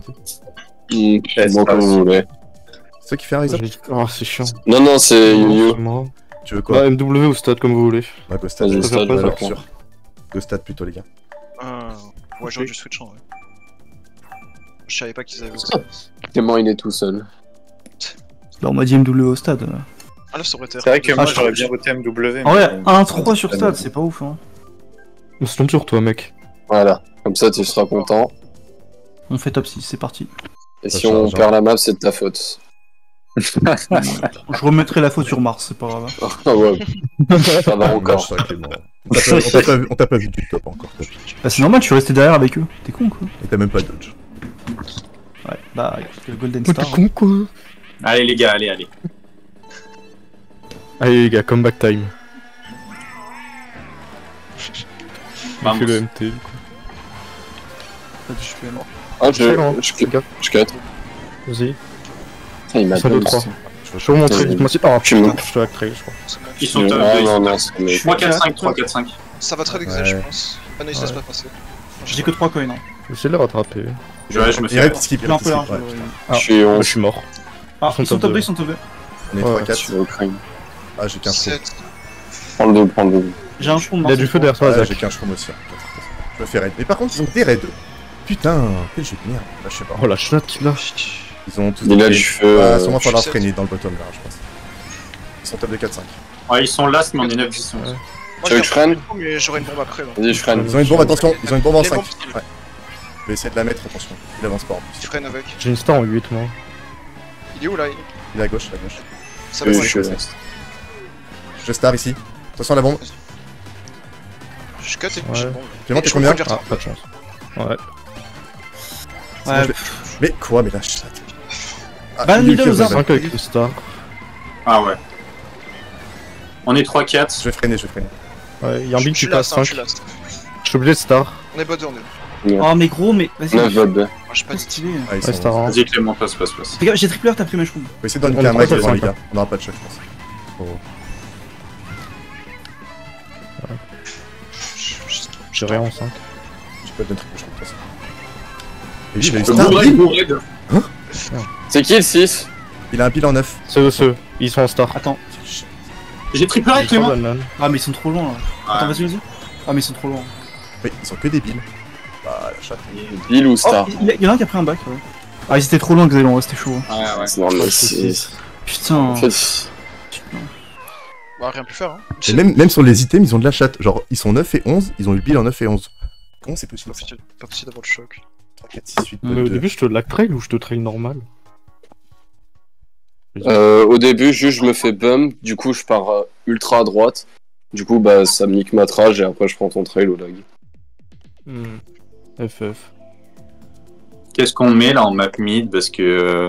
S6: Bon, comme vous voulez.
S2: C'est toi qui fait un reset?
S5: Oh, c'est chiant.
S6: Non, c'est
S5: Non,
S6: Yu-Yu.
S5: c'est moi.
S2: Tu veux quoi?
S5: Bah, MW ou stade, comme vous voulez.
S2: Bah, go stade,
S6: Vas-y,
S2: go
S6: stade,
S2: stade, alors,
S6: ouais.
S2: sûr. Go stade plutôt, les gars.
S4: Ouais, j'aurais dû switch en vrai. Je savais pas qu'ils avaient ça.
S6: Clément, il est tout seul.
S7: Bah, on m'a dit MW au stade.
S4: Ah là, ça aurait été.
S3: C'est vrai que moi
S7: Ah,
S3: j'aurais bien voté MW.
S7: En vrai,
S3: mais-
S7: 1-3 sur stade, c'est pas ouf, hein.
S5: On se tourne sur toi, mec.
S6: Voilà, comme ça tu seras content.
S7: On fait top 6, c'est parti.
S6: Et
S2: Ça
S6: si on
S2: change,
S6: perd la map, c'est de ta faute.
S7: Je remettrai la faute sur Mars, c'est pas grave.
S6: Ah ouais, ça va encore.
S2: Dommage, ça, Clément. On t'a pas vu du top encore. Top.
S7: Bah, c'est normal, je suis resté derrière avec eux. T'es con, quoi.
S2: Et t'as même pas dodge.
S7: Ouais, bah, le Golden
S5: Oh,
S7: Star.
S5: t'es con, quoi.
S3: Allez les gars, allez.
S5: Allez, les gars, comeback time. On
S3: Vamos.
S5: fait le MT, du coup.
S7: Pas de HPM.
S6: Ah,
S5: Fais, hein.
S6: je
S5: Fais gaffe.
S6: cut.
S5: Vas-y.
S6: Ah, il m'a
S5: Ça,
S6: donné
S5: 2-3.
S6: ça.
S5: Je vais vous montrer vite. Moi, c'est pas
S6: Tu
S5: putain,
S6: me-
S5: je te hack trail, je crois.
S3: Ils sont top
S6: Ah
S3: 2.
S6: non, non, c'est mais...
S3: 3-4-5, 3-4-5.
S4: Ça va très l'exil,
S2: Ouais.
S4: je pense. Ah non, il se laisse
S5: Ouais.
S4: pas passer.
S7: J'ai que 3 coins, hein.
S5: J'essaie de le rattraper.
S3: Ouais, je me
S2: Il
S3: fais.
S2: reste skip, il
S7: Il est un
S2: reste
S7: peu large.
S2: skip. Ouais.
S5: Ah,
S6: Je suis
S5: moi,
S6: on
S5: je suis mort.
S7: Ah, ils sont top 2,
S5: deux.
S7: ils sont top 2.
S2: On est
S5: Ouais,
S2: 3-4.
S6: sur le crime.
S2: Ah, j'ai qu'un chroom.
S4: 7.
S6: Prends le double, prends le double.
S7: J'ai un front de
S5: Il y a du feu derrière toi,
S2: Ouais,
S5: Zach.
S2: j'ai qu'un chroom aussi. Je me fais raid. Mais par contre, ils ont des raids. Putain, quel jeu de merde. Là, je sais pas.
S5: Oh la chatte qu'il a.
S2: Ils ont tous
S6: Il a
S2: des-
S6: du feu.
S2: Ah, sûrement falloir
S4: je sais.
S2: freiner dans le bottom là, je pense. Ils sont top de 4-5.
S3: Ouais, ils sont last, mais on est 9-10.
S5: Ouais.
S4: Moi,
S6: Tu veux que je freine
S4: mais j'aurai une bombe après. là.
S6: Vas-y, je freine.
S2: Ils ont une bombe, attention, ils ont une bombe en
S4: Les
S2: 5.
S4: bombes,
S2: Ouais. Je vais essayer de la mettre, attention. Il avance pas en
S4: Je
S2: plus.
S4: freine avec.
S5: J'ai une star en 8, moi.
S4: Il est où là
S2: Il est à gauche, à gauche.
S4: Ça va
S6: Oui,
S4: être
S6: je
S4: chaud.
S6: suis last.
S2: Je star ici. Attention à la bombe.
S4: Je cut et
S5: Ouais.
S4: j'ai une bombe.
S2: Clément,
S4: Et
S2: t'es
S4: je
S2: combien
S4: peux
S5: Ah, pas de chance. Ouais.
S2: Sinon, je vais- Mais quoi, mais la chatte. Ah,
S7: Bah,
S2: il est
S7: middle
S2: qui,
S7: aux
S2: ouais,
S7: arbres.
S5: 5 avec le star.
S3: Ah ouais. On est 3-4.
S2: Je vais freiner, je vais freiner.
S5: Ouais, il y a un big
S4: Je suis
S5: qui passe
S4: last, hein, je
S5: 5.
S4: suis last.
S5: Je suis obligé de star.
S4: On est bot 2, on est.
S7: Oh, mais gros, mais vas-y.
S6: 9 votes 2.
S4: Moi, je suis
S7: Pas
S4: pas
S7: stylé.
S2: Ah, ils
S5: Ouais,
S2: sont...
S5: star
S2: On
S5: 1.
S3: Vas-y, Clément, passe.
S7: Les gars, j'ai triple heure, t'as pris ma shroom.
S2: va essayer de donner
S5: On est
S2: un max
S5: trois,
S2: devant les
S5: cinq,
S2: gars. On aura pas de choc, je pense. Oh.
S5: J'ai rien en 5.
S2: J'ai pas de donner triple choc de toute façon. Et lui, il a eu
S3: Le
S2: star,
S3: bourré,
S2: lui.
S3: bourré de-
S6: C'est qui le 6?
S2: Il a un pile en 9.
S5: Ceux, ils sont en star.
S7: Attends.
S3: J'ai triple
S5: Ils
S3: heure,
S5: sont
S3: Clément.
S5: banane.
S7: Ah, mais ils sont trop loin là. Attends,
S3: Ouais.
S7: vas-y. Ah, mais ils sont trop loin.
S2: Oui, ils sont que débiles. Bah, la chatte.
S6: Bill ou
S7: Oh,
S6: Star?
S7: il y en a un qui a pris un bac, ouais. Ah, ils étaient trop loin, Xelon, ouais, c'était chaud.
S3: Ouais, ouais.
S6: Non, mais
S5: c'est-
S6: c'est...
S7: Putain.
S6: En fait,
S4: Bah, rien plus faire, hein.
S2: Et même sur les items, ils ont de la chatte. Genre, ils sont 9 et 11, ils ont eu le bill en 9 et 11. Comment c'est possible ça?
S4: Pas possible d'avoir le choc.
S2: 3, 4, 6, 8,
S5: Mais au début, je te lag trail ou je te trail normal?
S6: au début, juste je me fais bump, du coup je pars ultra à droite. Du coup, bah ça me nique ma trage et après je prends ton trail au lag.
S5: FF.
S3: Qu'est-ce qu'on met là en map mid? Parce que.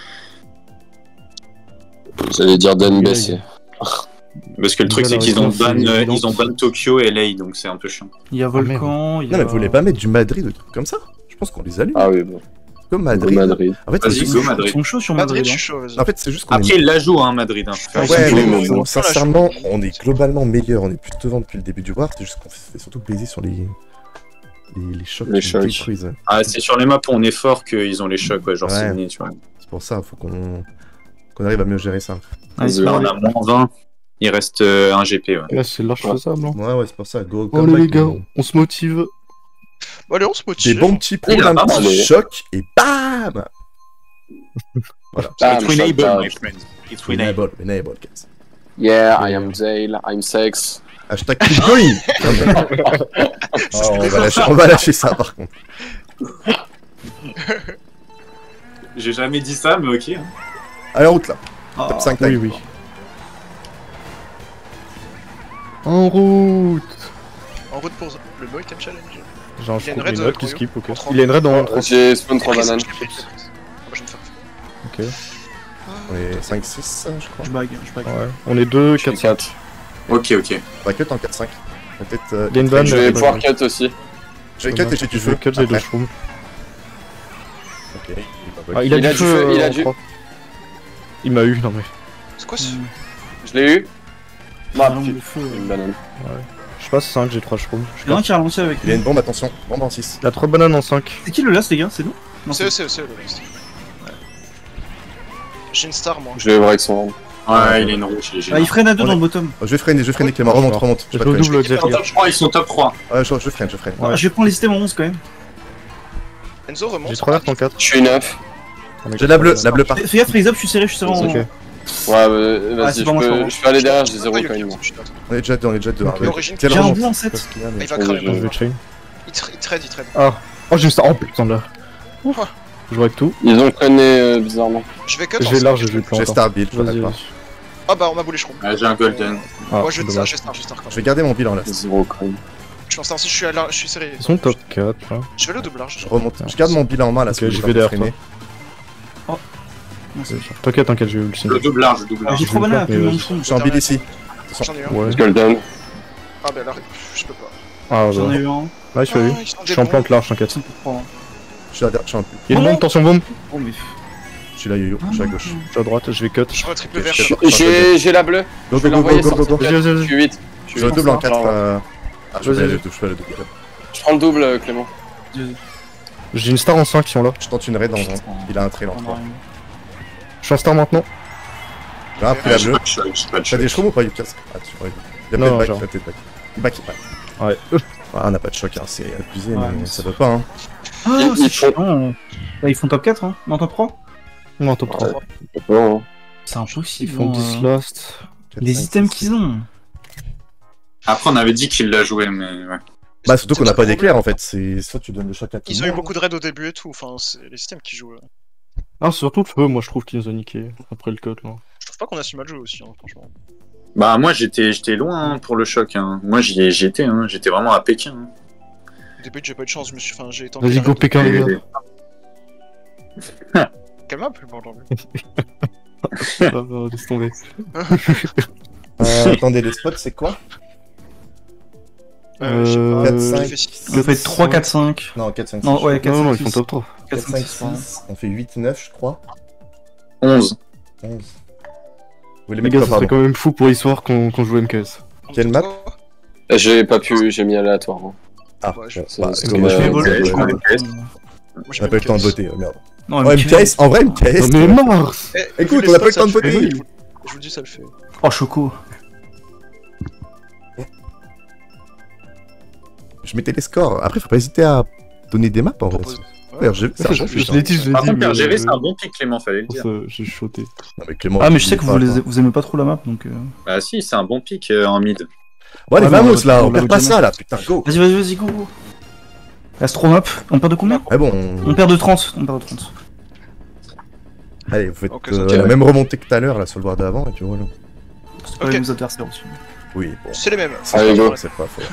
S6: J'allais dire d'NBC.
S3: Parce que le truc, c'est qu'ils ont ban Tokyo et LA, donc c'est un peu chiant.
S7: Il y a Volcan, il y a.
S2: Non, mais vous voulez pas mettre du Madrid ou des trucs comme ça? Je pense qu'on les allume.
S6: Ah oui, bon.
S2: Comme
S6: Go
S2: Madrid.
S6: Madrid.
S2: En fait, c'est
S3: Vas-y,
S2: juste...
S3: go
S7: Ils
S3: Madrid.
S7: sont chauds sur
S4: Madrid,
S7: Madrid.
S4: je
S7: hein.
S4: suis chaud, vas-y.
S2: En fait, c'est juste qu'on
S3: Après,
S2: est...
S3: il la joue, hein, Madrid. Hein.
S2: Ouais,
S6: Oui,
S2: mais
S6: mais
S2: bon,
S6: bon.
S2: sincèrement, on est globalement meilleur, on est plus devant depuis le début du War, c'est juste qu'on fait surtout baiser sur les chocs.
S6: Les
S2: qui
S6: chocs.
S2: détruisent, ouais.
S3: Ah, c'est sur les maps où on est fort qu'ils ont les chocs, ouais, genre
S2: Ouais.
S3: Sydney, tu vois.
S2: C'est pour ça, faut qu'on arrive à mieux gérer ça.
S7: Ouais, c'est
S3: Là,
S7: pas
S3: on
S7: vrai.
S3: a moins 20, il reste un GP, ouais.
S5: Là, c'est large faisable. Hein.
S2: Ouais, c'est pour ça, go.
S5: Oh
S2: come
S5: les
S2: back,
S5: gars,
S2: mais bon.
S5: on se motive.
S4: Bon, allez, on se motive.
S2: Des bons petits points,
S3: Il a
S2: un
S3: pas
S2: petit
S6: mal.
S2: choc, et BAM Voilà.
S6: Ah,
S3: It's
S6: mais
S3: winnable,
S6: ça,
S3: my friend. It's winnable.
S2: Winnable, guys.
S6: Yeah, I am Zale, I'm sex.
S2: Hashtag keep going. Non, mais- Oh, on va lâcher ça, par contre.
S3: J'ai jamais dit ça, mais ok. hein.
S2: Allez, en route, là.
S7: Ah,
S2: Top 5
S5: Oui,
S2: time.
S5: oui. En route.
S4: En route pour le Boy Time Challenge.
S5: J'ai un
S4: Il y a une
S5: scroll,
S4: raid,
S5: il y a une raid qui
S4: Corio.
S5: skip, ok.
S4: En 3.
S5: Il a une raid en 3.
S6: J'ai spawn 3 bananes.
S4: Ah, bah, je vais me faire.
S5: Ok.
S2: On est 5-6, je crois.
S7: Je bague.
S5: Ouais. On est 2,
S6: Je suis
S5: 4, 5.
S6: 4.
S3: Ok, ok.
S2: On va cut en 4-5. Peut-être.
S5: Il y a une vanne.
S6: Je vais pouvoir cut aussi.
S2: Je vais cut et j'ai du feu.
S5: Cut, j'ai deux
S2: Après.
S5: shrooms.
S2: Ok. Il va
S5: Ah,
S2: bug.
S5: il a
S6: Il a
S5: du
S6: du
S5: feu,
S6: feu, il a
S5: en
S6: du-
S5: trois. Il m'a eu, non mais.
S4: C'est quoi ce.
S6: Je l'ai eu.
S7: Ah,
S6: Bah,
S7: le feu.
S6: une banane.
S5: Je passe 5, j'ai 3 shrooms.
S7: Il y en a un qui a relancé avec.
S2: Il y a une bombe, attention. Bombe en 6.
S5: Il a 3 bananes en 5.
S7: C'est qui le last, les gars? C'est nous? Non,
S4: C'est le reste. J'ai une star, moi.
S6: Je vais voir avec son
S3: Ouais, il est une rouge, il est
S7: Ah,
S3: génial.
S7: il freine à 2
S2: On
S7: dans
S2: est-
S7: le bottom.
S2: Je vais freiner Clément, remonte.
S5: Je vais au double Xavier.
S3: Top 3, ils sont top 3.
S2: Ouais, je freine.
S7: Ah, je vais prendre les systèmes en 11 quand même.
S4: Enzo remonte.
S5: J'ai 3 vertes en 4.
S6: Je suis 9.
S2: J'ai la bleue part.
S7: Fais gaffe, raise up, je suis serré en.
S5: Ok.
S6: Ouais,
S7: Ah,
S6: vas-y,
S7: c'est pas moi,
S6: je peux aller derrière, j'ai 0
S4: Pas
S6: quand
S4: Yuki,
S6: même.
S2: On est déjà deux.
S5: Ok.
S4: L'origine,
S2: Quel
S7: J'ai un
S2: remonte.
S7: bleu en 7.
S4: il va cramer.
S6: Je
S5: Je vais chain.
S4: Il trade.
S5: Ah. Oh, j'ai une star. Oh putain là. Je joue avec tout.
S6: Ils ont conné bizarrement.
S4: Je vais cut.
S5: Je vais large, je vais le plan.
S2: J'ai Star Build, je
S5: Vas-y,
S2: pas.
S5: vas-y.
S4: Ah bah on m'a boulé je crois.
S3: Ouais, j'ai un golden.
S5: Ah,
S4: Moi je
S5: dommage.
S4: j'ai star quand
S2: Je
S4: même.
S2: vais garder mon bilan là.
S6: 0 quand même.
S4: Je pense ainsi, je suis serré.
S5: Ils sont top 4 là.
S4: Je vais le double large.
S2: Je remonte. Je garde mon bilan en main là.
S5: Ok,
S2: si vous
S5: je
S2: voulez
S5: vais derrière
S2: freiner.
S5: T'inquiète, j'ai eu le signe.
S3: Le double large, double large.
S7: J'ai trop mal à
S5: mais
S7: appuyer mon
S5: vas-y.
S7: fond.
S2: Je suis en build ici.
S4: J'en ai eu un.
S5: Ouais.
S6: Golden.
S4: Ah bah là, je peux pas.
S5: Ah
S7: J'en ai
S5: bah.
S7: eu un.
S5: Là, je suis à lui.
S4: ils sont
S5: Je suis en
S4: des
S5: plante large, t'inquiète.
S7: Ça peut prendre.
S2: Je suis là,
S5: Il y a une bombe, tension bombe.
S7: Bon, mais.
S2: je suis là, yo-yo. Je suis à gauche.
S5: Je suis à droite, je vais cut.
S4: Je retriple vert.
S6: J'ai la bleue.
S2: Go,
S6: Je vais
S2: go, go,
S6: l'envoyer
S2: go,
S6: sur
S2: go, go.
S6: ton
S5: Vas-y, vas-y,
S6: Je
S5: vas-y.
S6: suis 8.
S2: Je le double en 4.
S6: Genre,
S2: Ah, je
S5: Vas-y.
S2: vais le double.
S6: Je prends le double, Clément.
S5: J'ai une star en 5 qui sont là.
S2: Je tente une raid en Il a un trail en 3.
S5: Je suis en star maintenant.
S2: J'ai un pris la
S3: J'ai
S2: bleue.
S3: pas de choc, j'ai pas de
S2: T'as
S3: choc.
S2: des shrooms ou pas, Yukas? Ah, tu vois. Il y a
S5: Non,
S2: peut-être
S5: genre.
S2: back, il back.
S5: Ouais.
S2: Ah, on n'a pas de choc, hein, c'est abusé,
S7: Ouais,
S2: mais
S7: mais
S2: ça peut pas, hein.
S7: Ah,
S6: Ils
S7: c'est
S6: font-
S7: chiant. Bah, ils font top 4, hein. Non, top 3.
S5: Non, top 3.
S6: Bon,
S7: C'est impossible.
S5: Ils font
S7: hein.
S5: 10 last.
S7: Les items qu'ils ont.
S3: Après, on avait dit qu'il l'a joué, mais ouais.
S2: Bah, surtout qu'on n'a pas d'éclair en fait, c'est soit tu donnes le choc à tout
S4: Ils
S2: le
S4: ont eu
S2: monde.
S4: beaucoup de raids au début et tout, enfin c'est les systèmes qui jouent.
S5: Ah, c'est surtout le feu, moi je trouve qu'ils nous ont niqué après le cut là.
S4: Je trouve pas qu'on a si mal joué aussi, hein, franchement.
S3: Bah, moi, j'étais loin hein, pour le choc. Hein. Moi, j'y étais, hein. J'étais vraiment à Pékin. Hein.
S4: Au début j'ai pas eu de chance, je me suis. Enfin j'ai été en
S5: Vas-y, go Pékin, les gars.
S4: Quelle map le bordel.
S5: Laisse tomber.
S2: Attendez, les spots c'est quoi?
S4: Je sais pas,
S2: 4,
S4: j'ai
S2: 5,
S4: fait 6.
S7: Le fait 3, 4, 5.
S2: Non, 4, 5, 6.
S7: Non, ouais, 4,
S5: Non, non,
S7: 5,
S5: ils font top 3.
S2: 4,
S7: 4,
S2: 5,
S7: 5,
S2: 6. On fait 8, 9, je crois.
S3: 11.
S2: 11. Vous voulez
S5: Les
S2: mettre
S5: gars,
S2: quoi,
S5: ça serait
S2: pardon?
S5: quand même fou pour l'histoire qu'on joue MKS.
S2: Quelle map?
S6: J'ai pas pu, j'ai mis aléatoire. Hein.
S2: Ah,
S4: Ouais,
S2: bon,
S6: c'est-
S2: bah,
S6: c'est
S2: ok,
S6: dommage.
S2: je
S7: Je
S2: vais
S7: vais voler,
S2: voler.
S7: je
S3: ouais,
S7: crois.
S4: Moi
S2: On n'a pas eu le temps de voter, merde.
S7: Non,
S2: Ouais, MKS, en vrai, MKS.
S5: Non, mais Mars
S2: Écoute, on a pas eu le temps de voter.
S4: Je vous le dis, ça le fait.
S7: Oh, Choco.
S2: Je mettais les scores. Après, faut pas hésiter à donner des maps en vrai.
S4: Propose-
S2: Ouais, RGB, c'est un bon
S5: Je
S2: putain.
S5: l'ai dit, je l'ai
S3: Par
S5: dit.
S3: contre,
S5: mais-
S3: RGV, c'est un bon pic, Clément, fallait le dire.
S5: J'ai chuté.
S2: Non, mais Clément,
S7: Ah, mais je
S2: il
S7: sais
S2: est
S7: que
S2: pas,
S7: vous,
S2: quoi.
S7: vous aimez pas trop la map donc.
S3: Bah, si, c'est un bon pic en mid.
S2: Bon, allez,
S7: Ouais, mais
S2: vamos là,
S7: on
S2: on
S7: l'a
S2: perd pas
S7: jamais.
S2: ça là, putain, go.
S7: Vas-y, go. Reste 3 maps. On perd de combien?
S2: Ah bon,
S7: On perd de 30. On perd de 30.
S2: allez, vous faites
S4: Ok,
S2: la même remontée que tout à l'heure là sur le board d'avant et puis voilà.
S7: C'est pas
S4: Ok.
S7: les mêmes adversaires aussi.
S2: Oui, bon,
S4: C'est les mêmes.
S2: c'est
S6: Allez,
S2: pas-
S6: go.
S2: c'est pas faux.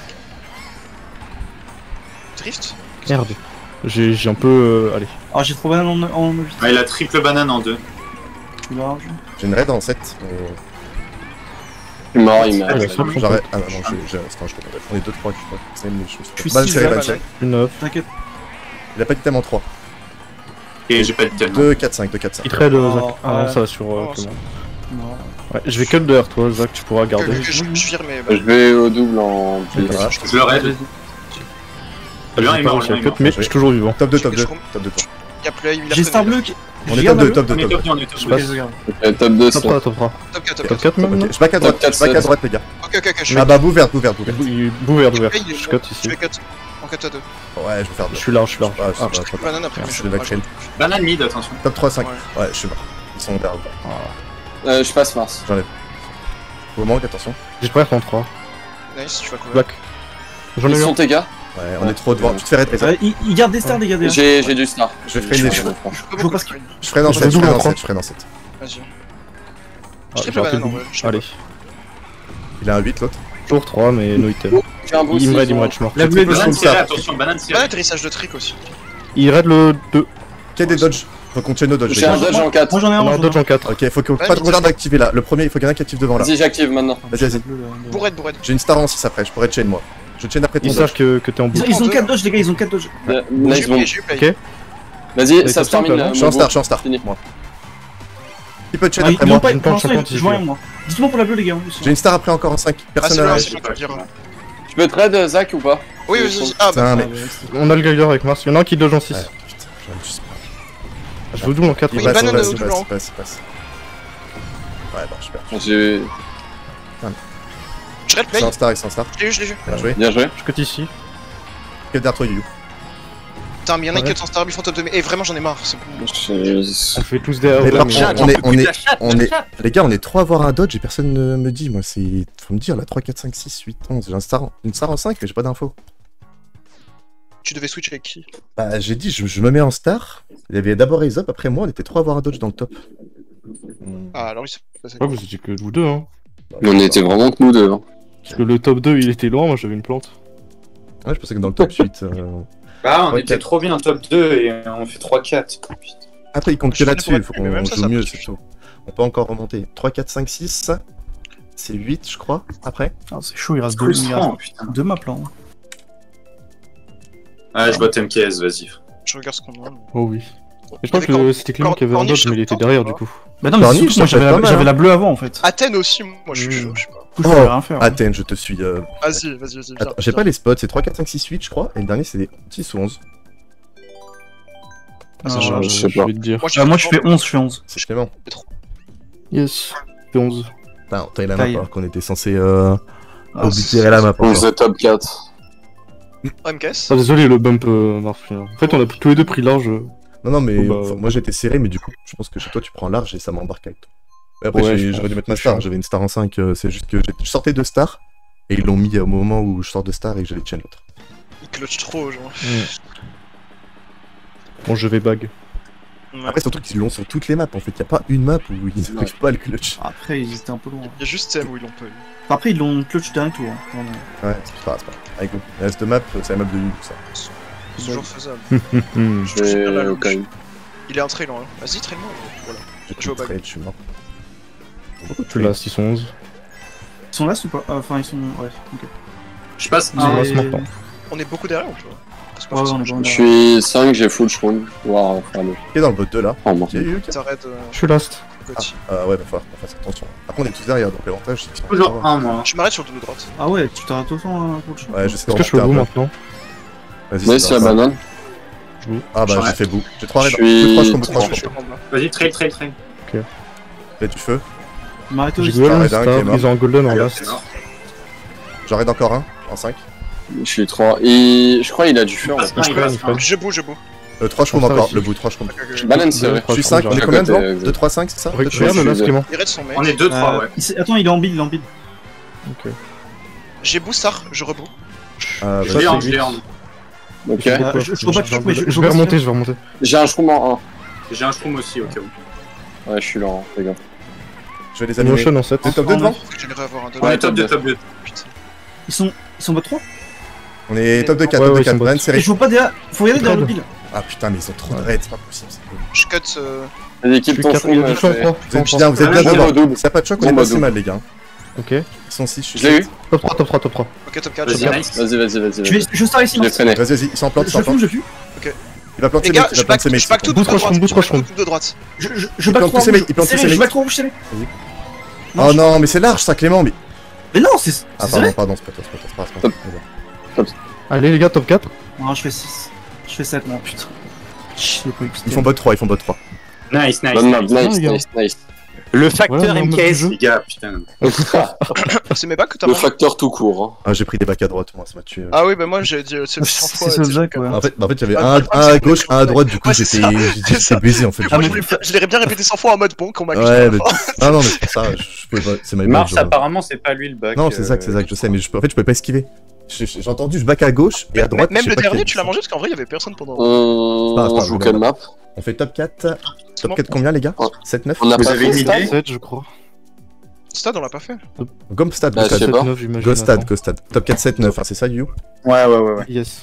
S4: Drift.
S5: Merde. J'ai un peu. Allez.
S7: Ah, j'ai trop banane en 8.
S3: Ouais, il a triple banane en 2.
S7: Large.
S2: J'ai une raid en 7.
S6: Je suis mort, il m'a.
S5: Ah, ouais,
S2: J'arrête. Ah non, j'ai un stage. On est 2-3, je crois. C'est une chose.
S7: Je suis
S2: Balle
S7: six,
S2: serrée,
S7: là,
S2: balle serrée.
S5: Une 9.
S7: T'inquiète.
S2: Il a pas d'item en 3.
S3: Et j'ai pas de thème.
S2: 2, 4, 5, 2, 4, 5.
S5: Il trade
S7: Oh,
S5: Zach. Ah non,
S7: ouais.
S5: ça va sur
S4: Oh,
S5: Clément.
S7: Non.
S5: Ouais, je vais cut derrière toi, Zach, tu pourras garder.
S4: Je vire mes.
S6: Je vais au double en.
S2: Voilà.
S3: Je le raid.
S5: J'ai
S3: Bien, il
S5: pas
S3: meurt,
S5: réussi à
S3: il
S5: cut,
S3: meurt.
S5: mais je suis toujours vivant.
S2: Top 2, top
S4: Je
S2: 2.
S4: comprends.
S2: Top 2, toi.
S4: Il a plus, il a
S7: J'ai Star
S4: freiné.
S7: Bleu qui.
S2: On est top 2, top 2,
S3: On est
S2: top 2.
S3: top 2, on est top
S5: Je
S3: 2.
S5: passe.
S6: Top 2,
S5: Top
S6: c'est.
S5: 3, top 3.
S4: Top 4,
S5: Top
S4: top 4.
S5: 4 même
S2: Ok,
S5: non
S2: je back à droite,
S6: Top
S2: je back à
S6: 4,
S2: droite, les gars.
S4: Ok, je
S2: Ah bah, bouvert, bouvert, bouvert.
S5: Bouvert, ouvert.
S4: Je
S5: Je cut
S4: Je
S5: ici.
S4: vais cut. En 4 à 2.
S2: Ouais, je vais faire
S5: Je
S2: 2.
S5: suis large, je suis large.
S2: Ah, c'est
S5: Ah,
S2: pas trop tard.
S4: Banane après.
S2: Merci de backtrail.
S3: Banane mid, attention.
S2: Top 3, 5.
S4: Ouais.
S2: Ouais, je suis mort. Ils sont derrière.
S6: Je passe Mars.
S2: Au manque, attention.
S5: J'ai pas en 3.
S4: Nice, tu vas couvrir.
S5: Black. J'en ai
S6: Ils
S5: eu
S6: sont
S5: un.
S6: tes gars.
S2: Ouais, on est trop devant. Tu te fais raid, Reza.
S7: Il garde des stars, les gars. derrière.
S6: J'ai du star.
S2: Je vais freiner.
S6: Je
S2: Je
S7: Je vois pas ce qu'il.
S2: freine en
S5: Je
S2: 7, je
S5: double
S2: freine
S5: en
S2: en
S5: trois.
S2: 7, je freine en 7.
S4: Vas-y.
S5: Ah,
S4: Je triple
S5: j'ai raté
S4: banane en
S5: le
S4: vrai.
S5: bout.
S4: je sais
S5: Allez.
S4: pas.
S2: Il a un 8, l'autre.
S5: Toujours 3, mais no item.
S6: J'ai un boost.
S5: Il me raid,
S6: ils ont-
S5: je suis mort.
S7: La bleue est
S3: Banane
S2: comme
S3: serrée,
S2: ça.
S3: attention, banane
S4: Banane
S3: serrée.
S4: atterrissage de trick aussi.
S5: Il raid le 2.
S2: Qu'il y ait des dodges. Faut qu'on tienne nos dodges, les
S6: J'ai un
S2: gars.
S6: dodge en 4.
S7: Moi j'en ai un.
S5: On a un dodge en 4.
S2: Ok, faut qu'on
S4: Ouais,
S2: pas de
S4: mais
S2: retard d'activer là. Le premier, il faut qu'il y en ait un qui active devant là.
S6: Vas-y, j'active maintenant.
S2: Vas-y.
S4: Bourrette.
S2: J'ai une star en 6 après, je pourrais chain moi. Je chain après ton
S5: Ils
S2: dodge.
S5: savent que t'es en bout.
S7: Ils ont 4 dodge, les gars, ils ont 4 dodge.
S6: Nice bomb.
S4: J'ai eu play.
S5: Ok.
S6: Vas-y, ça
S5: top
S6: se termine.
S5: 5,
S2: Je suis en star, je suis en star.
S6: Fini.
S2: Moi. Qui peut chain
S7: Ah,
S2: après
S7: ils
S2: moi
S7: ont pas.
S5: une
S7: Pour
S5: planche,
S7: l'instant,
S5: une planche,
S7: je vois rien moi. Dites-moi pour la bleue, les gars. en plus.
S2: J'ai une star après encore en 5.
S4: Ah,
S2: Personne
S4: c'est
S2: n'a
S4: vrai,
S2: la
S4: c'est vrai, dire.
S6: Tu peux trade Zach ou pas?
S4: Oui, vas-y. Ah bah.
S2: Putain, mais.
S5: On a le Geiger avec Mars. Il y en a un qui dodge en 6.
S2: Ouais, putain, j'aurais dû se-
S5: Je vous double en 4.
S2: Il
S4: Oui,
S2: passe,
S4: banane
S2: il passe,
S4: au
S2: il
S4: double,
S2: passe,
S4: hein.
S2: il passe. Ouais, bon, je perds.
S6: J'ai.
S4: Je play.
S2: Sans star et sans star.
S4: Je l'ai eu.
S2: Bien joué.
S6: Bien joué.
S5: Je cut ici.
S2: Que derrière toi, Yu.
S4: Putain, mais y'en a
S5: Ouais.
S4: qui sont star, ils font top 2. Et vraiment, j'en ai marre. C'est bon.
S5: On fait tous des
S2: Mais par
S5: mais-
S2: contre, les gars, on est 3 à avoir un dodge et personne ne me dit. Moi, c'est. Faut me dire là, 3, 4, 5, 6, 8, 11. J'ai une star en 5, mais j'ai pas d'infos.
S4: Tu devais switch avec qui?
S2: Bah, j'ai dit, je me mets en star. Il y avait d'abord Raise Up, après moi, on était 3 à avoir un dodge dans le top.
S4: Ah, alors il s'est passé.
S5: Ouais, vous étiez que vous deux, hein.
S6: Mais on était vraiment que nous deux. Hein.
S5: Parce que le top 2 il était loin, moi j'avais une plante.
S2: Ouais, je pensais que dans le top 8.
S3: Bah, on
S2: Ouais,
S3: était
S2: quatre.
S3: trop bien top 2 et on fait 3-4.
S2: Après, il compte
S4: Je
S2: que
S4: suis
S2: là-dessus,
S4: d'accord
S2: il faut
S4: avec lui, mais
S2: qu'on
S4: même ça,
S2: joue
S4: ça
S2: mieux,
S4: peut
S2: c'est
S4: suffire.
S2: chaud. On peut encore remonter. 3, 4, 5, 6. C'est 8, je crois, après.
S7: Ah, c'est chaud, il reste
S3: Frustrant, putain.
S7: deux maps là. Hein.
S3: Ah, je vote MKS, vas-y.
S4: Je regarde ce qu'on a.
S5: Oh oui. Mais je pense que c'était Clément qui avait un dodge, mais il était derrière du coup.
S7: Bah non, mais
S2: Corniche,
S7: surtout, moi
S2: ça peut être pas mal,
S7: j'avais
S2: hein.
S7: la bleue avant en fait.
S4: Athènes aussi, moi je suis chaud, je sais pas.
S7: Du coup, je pouvais rien faire.
S2: Athènes, je te suis.
S4: Vas-y, viens.
S2: Attends, j'ai pas les spots, c'est 3, 4, 5, 6, 8, je crois. Et le dernier, c'est 10 ou 11.
S4: Ah, ça
S7: Ah,
S4: change.
S6: je sais
S5: Je
S6: pas.
S5: vais te dire.
S7: Moi je fais 11, je fais 11.
S2: C'est Clément.
S5: Yes. Je fais 11.
S2: Putain, on taille la map
S7: Taille.
S2: alors qu'on était censé
S7: Ah,
S2: oblitérer la map.
S6: On
S2: encore.
S6: faisait top 4.
S4: MKS
S5: Ah désolé, le bump marche. En fait, on a tous les deux pris large.
S2: Non, mais
S5: Oh, bah,
S2: enfin, moi j'étais serré, mais du coup, je pense que chez toi tu prends large et ça m'embarque avec toi. Et après,
S5: Ouais, je
S2: j'aurais
S5: pense.
S2: dû mettre ma star, j'avais une star en 5, c'est juste que je sortais de star et ils l'ont mis au moment où je sors de star et que j'allais chain l'autre.
S4: Il clutch trop, genre.
S5: Bon, je vais bag.
S4: Ouais.
S2: Après, surtout qu'ils l'ont sur toutes les maps en fait, y a pas une map où ils n'arrivent pas à le clutch.
S7: Après, ils étaient un peu loin.
S4: Il y a juste TM où ils l'ont pas eu.
S7: Enfin, après, ils l'ont clutch dernier tour. Hein. Vraiment.
S2: Ouais, c'est pas grave. Allez, go. Il reste deux maps, c'est la map de Yu, ça.
S4: C'est toujours faisable.
S6: Je
S4: J'ai bien la
S6: vais au
S4: louche.
S6: calme.
S4: Il est un trail hein. Vas-y, trail-moi. Voilà.
S2: J'ai
S4: Je vais au
S2: tout
S4: back.
S2: trade, je suis mort.
S5: Tu l'as, 6 11.
S7: Ils sont là ou pas enfin, ils sont. Ouais, ok.
S3: Je passe.
S5: Ah,
S7: Mais-
S5: ouais, smart, hein.
S4: On est beaucoup derrière ou pas? C'est pas
S7: Ouais,
S4: forcément
S7: on est bon
S6: Je
S7: derrière.
S6: suis 5, j'ai full shroom. Wow, pardon.
S2: Qui est dans le bot 2 là?
S6: Oh, bon.
S2: Qui est Yu qui-
S4: T'arrêtes
S5: Je suis last.
S4: Gotti.
S2: Ouais, va falloir qu'on fasse attention. Après, on est tous derrière, donc l'avantage c'est qu'ils sont
S3: Toujours
S2: pas-
S3: un, moi.
S4: Je m'arrête sur le double droite.
S7: Ah ouais, tu t'arrêtes autant pour le champ.
S2: Ouais, je sais
S5: Est-ce que je fais beau maintenant?
S2: Vas-y,
S6: Nice la banane.
S2: Ah bah,
S3: Ouais.
S2: j'ai fait bout. J'ai 3
S6: Je
S2: raids.
S6: suis-
S2: 3 combos,
S4: Je
S2: 3
S4: suis
S2: combos.
S4: en bas.
S3: Vas-y, trail.
S2: Y'a du feu.
S7: Je m'arrête
S5: J'ai
S7: aussi.
S2: J'arrête
S5: golden
S2: un qui est
S5: star,
S2: mort.
S5: ils ont un golden en
S3: Allez,
S5: last.
S3: c'est mort.
S2: J'en raid encore un, en 5.
S6: Je suis 3. Et je crois qu'il a du feu en
S3: Passe
S6: fait.
S3: un, il passe un.
S4: Je bouge.
S2: 3 je compte
S5: Ça
S2: encore,
S5: aussi.
S2: le bout, 3 je compte.
S6: Banane, c'est vrai.
S2: Je suis 5, on est
S6: à
S2: combien
S6: côté,
S2: devant
S6: exact.
S2: 2, 3, 5, c'est ça
S5: Regarde
S6: je
S5: le last,
S6: suis-
S5: Clément.
S4: Il raid son mec.
S3: On est 2-3, ouais.
S7: Attends, il est en build, il est en build.
S5: Ok.
S4: J'ai boost star, je reboot.
S2: Ah,
S3: Je
S2: bah,
S3: l'ai en,
S5: c'est
S3: je l'ai
S5: huit.
S3: en.
S6: Ok.
S7: Je vois pas de choc, mais
S5: Je vais remonter, je vais remonter.
S6: J'ai un shroom en
S3: J'ai un shroom aussi, au cas où.
S6: 1. Ouais, je suis là, hein, les gars.
S2: je vais les animer.
S5: Motion en 7.
S2: T'es top 2 devant?
S4: J'aimerais avoir un
S3: On
S4: double.
S3: est top 2, top 2.
S4: Putain.
S7: Ils sont bas 3.
S2: On est top 2, 4,
S5: Ouais,
S2: top 2,
S5: ouais,
S2: 4,
S5: ils sont
S2: Ban
S7: Et
S2: serré.
S7: je vois pas derrière. Faut regarder derrière le build.
S2: Ah putain, mais ils ont trop de raids, c'est pas possible.
S4: Je cut.
S6: Vas-y,
S5: Je
S6: équipe
S5: suis
S6: ton
S5: 4, il y
S6: shroom.
S5: a du champ en 3.
S2: Vous êtes bien, vous êtes bien
S3: Ah,
S2: devant.
S6: bon, double.
S2: S'il y a pas de choc, on
S6: Bon,
S2: est
S6: bah,
S2: pas si
S6: double.
S2: mal, les gars.
S5: Ok.
S2: Ils sont 6, je suis
S6: Je l'ai
S2: 7.
S6: eu.
S5: Top 3, top 3, top 3.
S4: Ok, top 4.
S3: Vas-y, nice.
S6: Vas-y.
S7: Je star ici,
S6: Je l'ai freiné.
S2: Vas-y, ils sont en plante, ils sont en
S7: Je fume,
S2: plante.
S7: je fume.
S2: Il va planter
S4: Les
S2: ses
S4: gars,
S2: mates, il
S4: je
S2: va planter ses
S4: back
S2: mates.
S4: tout de
S5: Bout trois
S4: droite.
S5: shroom, bout
S4: Je
S5: trois
S4: back
S5: shroom.
S4: tout de droite.
S7: Je
S2: Il
S7: back
S2: plante
S7: 3
S2: ses mecs, il plante ses
S7: Je
S2: mecs.
S7: back 3 rouge, c'est
S2: Oh non, mais c'est large ça, Clément, mais.
S7: Mais non, c'est
S2: Ah,
S7: vrai.
S2: pardon, c'est pas toi, c'est pas toi, c'est pas toi.
S5: Allez, les gars, top 4.
S7: Non, je fais 6. Je fais 7, moi, putain. J'ai pas eu
S2: Ils font bot 3, ils font bot 3.
S3: Nice, nice.
S6: Bonne map,
S3: nice.
S6: nice,
S5: les gars.
S6: nice.
S3: Le facteur
S5: Voilà, on a
S3: MKS,
S5: jeu.
S3: les gars, putain.
S4: C'est mes bacs que t'as
S6: Le
S4: mangé?
S6: facteur tout court. Hein.
S2: Ah, j'ai pris des bacs à droite, moi, ça m'a tué.
S4: Ah oui, bah moi j'ai dit c'est 100 fois.
S7: C'est ce Jack, ouais.
S2: En fait, il y avait
S4: Ah,
S2: un
S4: le problème,
S2: à
S4: c'est
S2: gauche,
S4: que-
S2: un à droite, du coup
S4: Ouais, c'est
S2: j'étais
S4: ça.
S2: j'étais baisé en fait.
S4: Moi je l'aurais bien répété 100 fois en mode bon qu'on m'a
S2: Ouais, mais. Ah non, mais c'est pour ça, je pouvais pas. C'est ma
S3: Mars,
S2: bad,
S3: apparemment, c'est pas lui le bac.
S2: Non, c'est Zach, je sais, mais en fait, je pouvais pas esquiver. J'ai entendu, je back à gauche et à droite.
S4: Même
S2: je sais
S4: le
S2: pas
S4: dernier
S2: qui-
S4: tu l'as mangé parce qu'en vrai il y avait personne pendant.
S2: pas
S6: On
S2: grave,
S6: joue
S2: je
S6: quelle
S2: vais
S6: map?
S2: On fait top 4. Top 4 combien, les gars
S6: Ouais.
S2: 7, 9
S6: On a
S3: Vous
S6: pas
S3: avez
S6: fait
S3: une
S6: ça
S3: idée
S5: 7, je crois.
S4: Stade on l'a pas fait.
S2: Gomstad,
S6: Bah, je sais
S5: 7,
S6: pas.
S5: 9, j'imagine.
S2: Gostad,
S5: attends.
S2: Gostad. Top 4, 7, 9, hein, c'est ça, You
S3: Ouais.
S5: Yes.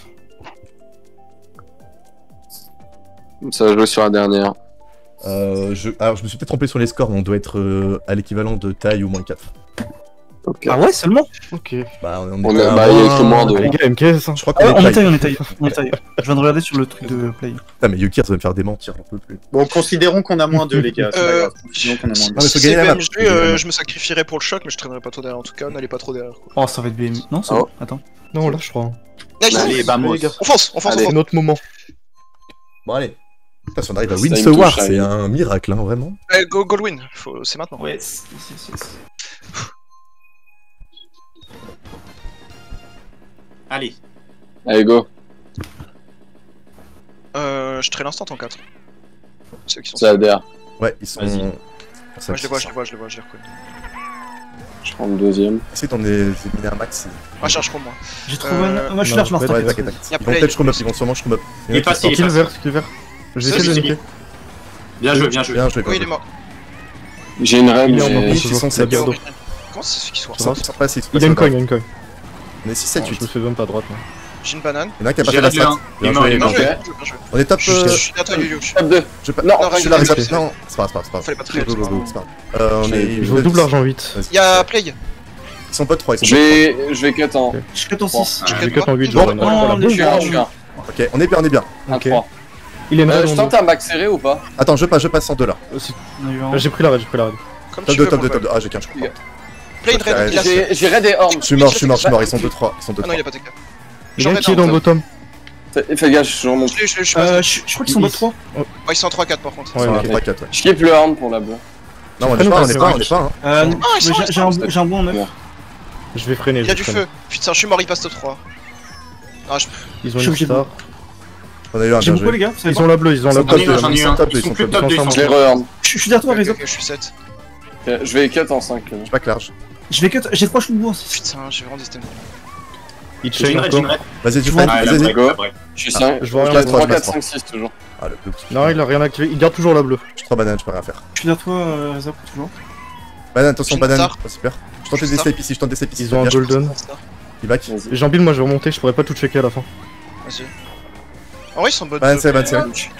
S6: Ça va jouer sur la dernière.
S2: Alors, je me suis peut-être trompé sur les scores, mais on doit être à l'équivalent de taille ou moins 4.
S6: Ok.
S7: Ah ouais, seulement.
S5: Ok.
S2: Bah,
S6: On est- bah, il y a écrit moins de-
S5: Les gars, MKS, hein.
S2: Je crois
S7: Ah
S2: qu'on
S7: ouais, on
S2: est
S7: est
S2: taille.
S7: taille. On est taille. Je viens de regarder sur le truc de play.
S2: Putain, mais Yukir, ça va me faire démentir, j'en peux plus.
S3: Bon, considérons qu'on a moins 2, les gars. C'est pas grave. Considérons qu'on a moins 2.
S2: Ah, mais
S4: Si
S2: faut
S4: c'est
S2: gagner la map.
S4: BMG,
S2: Faut gagner la map.
S4: je me sacrifierais pour le choc, mais je traînerais pas trop derrière en tout cas, n'allez pas trop derrière quoi.
S7: Oh, ça va être BM. Non, c'est
S6: Oh.
S7: bon. Attends.
S5: Non, là, je crois.
S4: Nice,
S3: Allez,
S4: nice.
S3: vamos.
S5: les gars.
S4: On fonce,
S6: Allez.
S5: C'est notre moment.
S2: Bon, allez. Putain, si on arrive à win
S6: Ça, il
S2: ce
S6: me touche,
S2: war,
S6: ça,
S2: c'est
S6: il-
S2: un miracle, hein, vraiment.
S4: Go win, c'est maintenant.
S7: Ouais,
S3: Allez.
S6: Allez, go.
S4: Je traîne l'instant en 4. Ceux qui sont
S6: Ça adhère.
S2: Ouais, ils sont.
S3: Vas-y.
S4: Moi je les vois, je les reconnais.
S6: Je prends le deuxième.
S2: Essaye d'en éliminer un max.
S4: Ah, charge pour moi.
S7: j'ai trop mal. Moi je suis large,
S2: Ouais,
S7: Mars,
S2: t'inquiète,
S7: t'inquiète.
S2: t'inquiète.
S4: Y'a
S2: Ils vont
S4: play.
S2: peut-être shroom up, ils vont sûrement shroom up.
S3: Il est passé, il est
S5: Kill
S3: passé.
S5: vert, kill vert. Je vais essayer de
S4: C'est
S5: le niquer.
S3: Bien joué, bien joué.
S2: Bien joué,
S4: Oui, il est mort.
S6: J'ai une reine,
S5: Il est en
S6: mais...
S5: mort.
S2: Ils sont
S5: La
S2: 7.
S5: garde.
S4: Comment ça se fait qu'ils soient
S2: Ils sont
S4: ça
S2: pas 6.
S5: Il a une coin, il a une coin.
S2: On est 6, 7,
S5: Je
S2: 8.
S5: me fais même pas à droite. moi.
S4: J'ai une banane.
S2: Il y en a un qui a pas
S3: J'ai
S2: fait la
S3: réglé
S2: strat.
S3: un.
S2: Bien
S3: Il est mort, il
S2: joué.
S3: est mort.
S4: Bien joué,
S6: Ok.
S4: bien joué.
S2: On est top.
S4: Je suis derrière toi, Yo-Yo.
S6: Top 2.
S2: Je vais pas.
S6: Non,
S2: Je suis la
S4: règle,
S2: reset.
S4: c'est-
S2: Non, c'est pas grave.
S4: Fallait pas très
S2: Go, go, go, c'est pas grave. On
S6: J'ai-
S2: est.
S5: Je veux double argent 8.
S2: Vas-y.
S4: Y'a play.
S2: Ils sont pas de 3, ils sont
S6: Je vais cut en...
S5: Ok.
S7: Je cut en 6.
S5: Je vais 4 en 8,
S4: Bon,
S5: j'aurai une
S7: non,
S5: rage pour la
S7: les
S6: Je
S5: boule.
S6: suis un, je suis un.
S2: Ok, on est bien, on est bien.
S6: Un
S5: Ok.
S6: 3.
S5: Il est une rage
S6: Je
S5: en
S6: tente un max serré ou pas?
S2: Attends, je passe en 2 là.
S5: J'ai pris la raid, j'ai pris la raid.
S4: Comme
S2: Top
S4: tu
S2: 2,
S4: veux.
S2: top 2,
S4: mon
S2: top 2.
S4: pote.
S2: Ah, j'ai qu'un, je crois.
S4: Play une raid, il a.
S6: J'ai raid et orb.
S2: Je suis mort, ils sont 2-3. Ils sont
S4: Ah non,
S2: 2-3.
S4: il a pas TK.
S5: Il y a un qui est dans le bottom.
S6: Fais gaffe, je remonte.
S4: Je suis pas.
S7: Je crois qu'ils sont bas 3.
S4: Ouais, ils sont en 3-4 par contre.
S5: Ouais,
S2: Ils sont
S5: ok.
S2: 3-4, ouais.
S6: Je skip le horn pour la bleue.
S2: Non, on est pas, on est pas, on est pas.
S7: Euh,
S4: ils sont-
S7: j'ai un bon en 9.
S5: Je vais freiner.
S4: Il
S5: je
S4: y a
S5: vais
S4: du
S5: freiner.
S4: feu. Putain, je suis mort, il passe top 3. Ah, je.
S5: Ils ont
S7: Je
S5: une
S7: suis
S5: star.
S2: On a eu un
S7: J'ai
S2: bien
S7: beaucoup les
S2: joué.
S7: gars, vous savez
S5: Ils
S7: pas.
S5: ont la bleue, ils ont la
S2: Ils sont
S5: bleue.
S2: top deux,
S3: J'en ai eu
S2: ils sont
S3: un.
S2: top deux,
S3: Ils sont
S2: ils
S3: plus
S2: sont
S3: top
S2: top
S3: 2, ils
S2: deux.
S3: sont
S6: Je les
S3: top
S6: re-horn.
S7: Je suis derrière toi, Reza.
S4: Je suis 7.
S6: Je vais cut en 5.
S2: Je suis pas large.
S7: Je vais cut, j'ai 3 chevaux en 6.
S4: Putain, j'ai vraiment des stamina.
S5: Ils
S3: J'ai une
S5: chain
S3: raid, j'ai une
S5: encore.
S3: raid.
S2: Vas-y, tu
S7: vois,
S2: fais.
S3: Ah, la
S2: Vas-y.
S3: vraie,
S6: go.
S3: la vraie.
S6: Je suis 5.
S5: Je vois rien.
S6: 4, 3,
S2: je
S6: 4,
S2: passe
S6: 5, 6 toujours.
S2: Ah, le bleu.
S5: Non, il a rien activé. Il garde toujours la bleue.
S2: Je suis 3 bananes, je peux rien faire.
S7: Je suis derrière toi, Reza, pour toujours.
S2: Banane, attention,
S4: Une
S2: banane.
S4: star.
S2: Oh, super. Je tente des snipes ici, je tente des snipes ici.
S5: Ils ont un golden.
S2: Il back.
S6: Vas-y.
S5: Jean-Bill, moi je vais remonter, je pourrais pas tout checker à la fin.
S4: Vas-y. En vrai, ils sont bonnes.
S2: Banane, c'est banane, c'est.
S5: Ouais.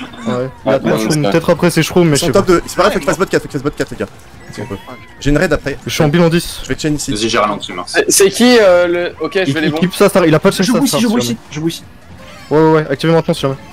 S5: Il a
S6: Ouais,
S5: pas shroom,
S6: ouais.
S5: peut-être après c'est shroom, mais
S2: Ils
S5: je
S2: sont
S5: sais
S2: top
S5: pas.
S2: 2. C'est pas grave, faut qu'ils fassent bot 4, faut qu'ils fassent bot 4, les gars. Si on peut. J'ai une raid après.
S5: Je suis en bill en 10.
S2: Je vais chain ici.
S3: Vas-y, j'ai ralenti, Mars.
S6: C'est qui le. Ok, je vais les
S5: Il
S6: bons.
S5: keep sa star, il a pas de chain
S7: Je
S5: sa
S7: bouge
S5: star.
S7: ici, je
S5: si
S7: bouge
S5: jamais.
S7: ici, je bouge ici.
S5: Ouais, activez maintenant si jamais.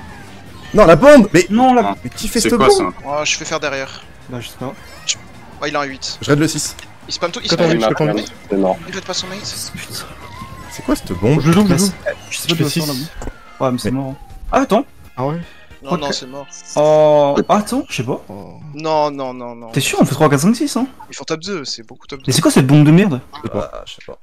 S2: Non, la bombe. Mais
S7: Non, là.
S2: mais qui fait
S3: C'est
S2: cette
S3: quoi
S2: bombe?
S3: ça?
S4: Oh, je vais faire derrière.
S7: Bah, je sais pas.
S4: Oh, il a un 8.
S2: Je raid le 6.
S4: Il spam tout. Il
S5: Quand
S4: spam
S5: on
S6: Il
S5: dit,
S6: m'a
S5: quand on
S6: perdu.
S5: dit.
S6: C'est mort.
S4: Il raid pas son mate.
S7: Putain.
S2: C'est quoi cette bombe?
S5: Je joue, je joue.
S7: Je sais
S5: Je
S7: pas de
S5: fais
S7: quoi faire
S5: 6.
S7: là. Ouais, mais c'est mort. Ah, attends.
S5: Ah ouais.
S4: Non,
S7: Ok.
S4: non, c'est mort.
S7: Oh. Attends, je sais pas.
S4: Non, non, non, non.
S7: T'es sûr, on fait 3, 4, 5, 6, hein.
S4: Ils font top 2, c'est beaucoup top 2.
S7: Mais c'est quoi cette bombe de merde?
S2: Ah, je sais pas.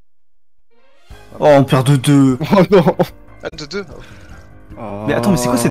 S7: Oh, on perd de 2.
S5: Oh non.
S4: Ah, de 2.
S7: Mais attends, mais c'est quoi cette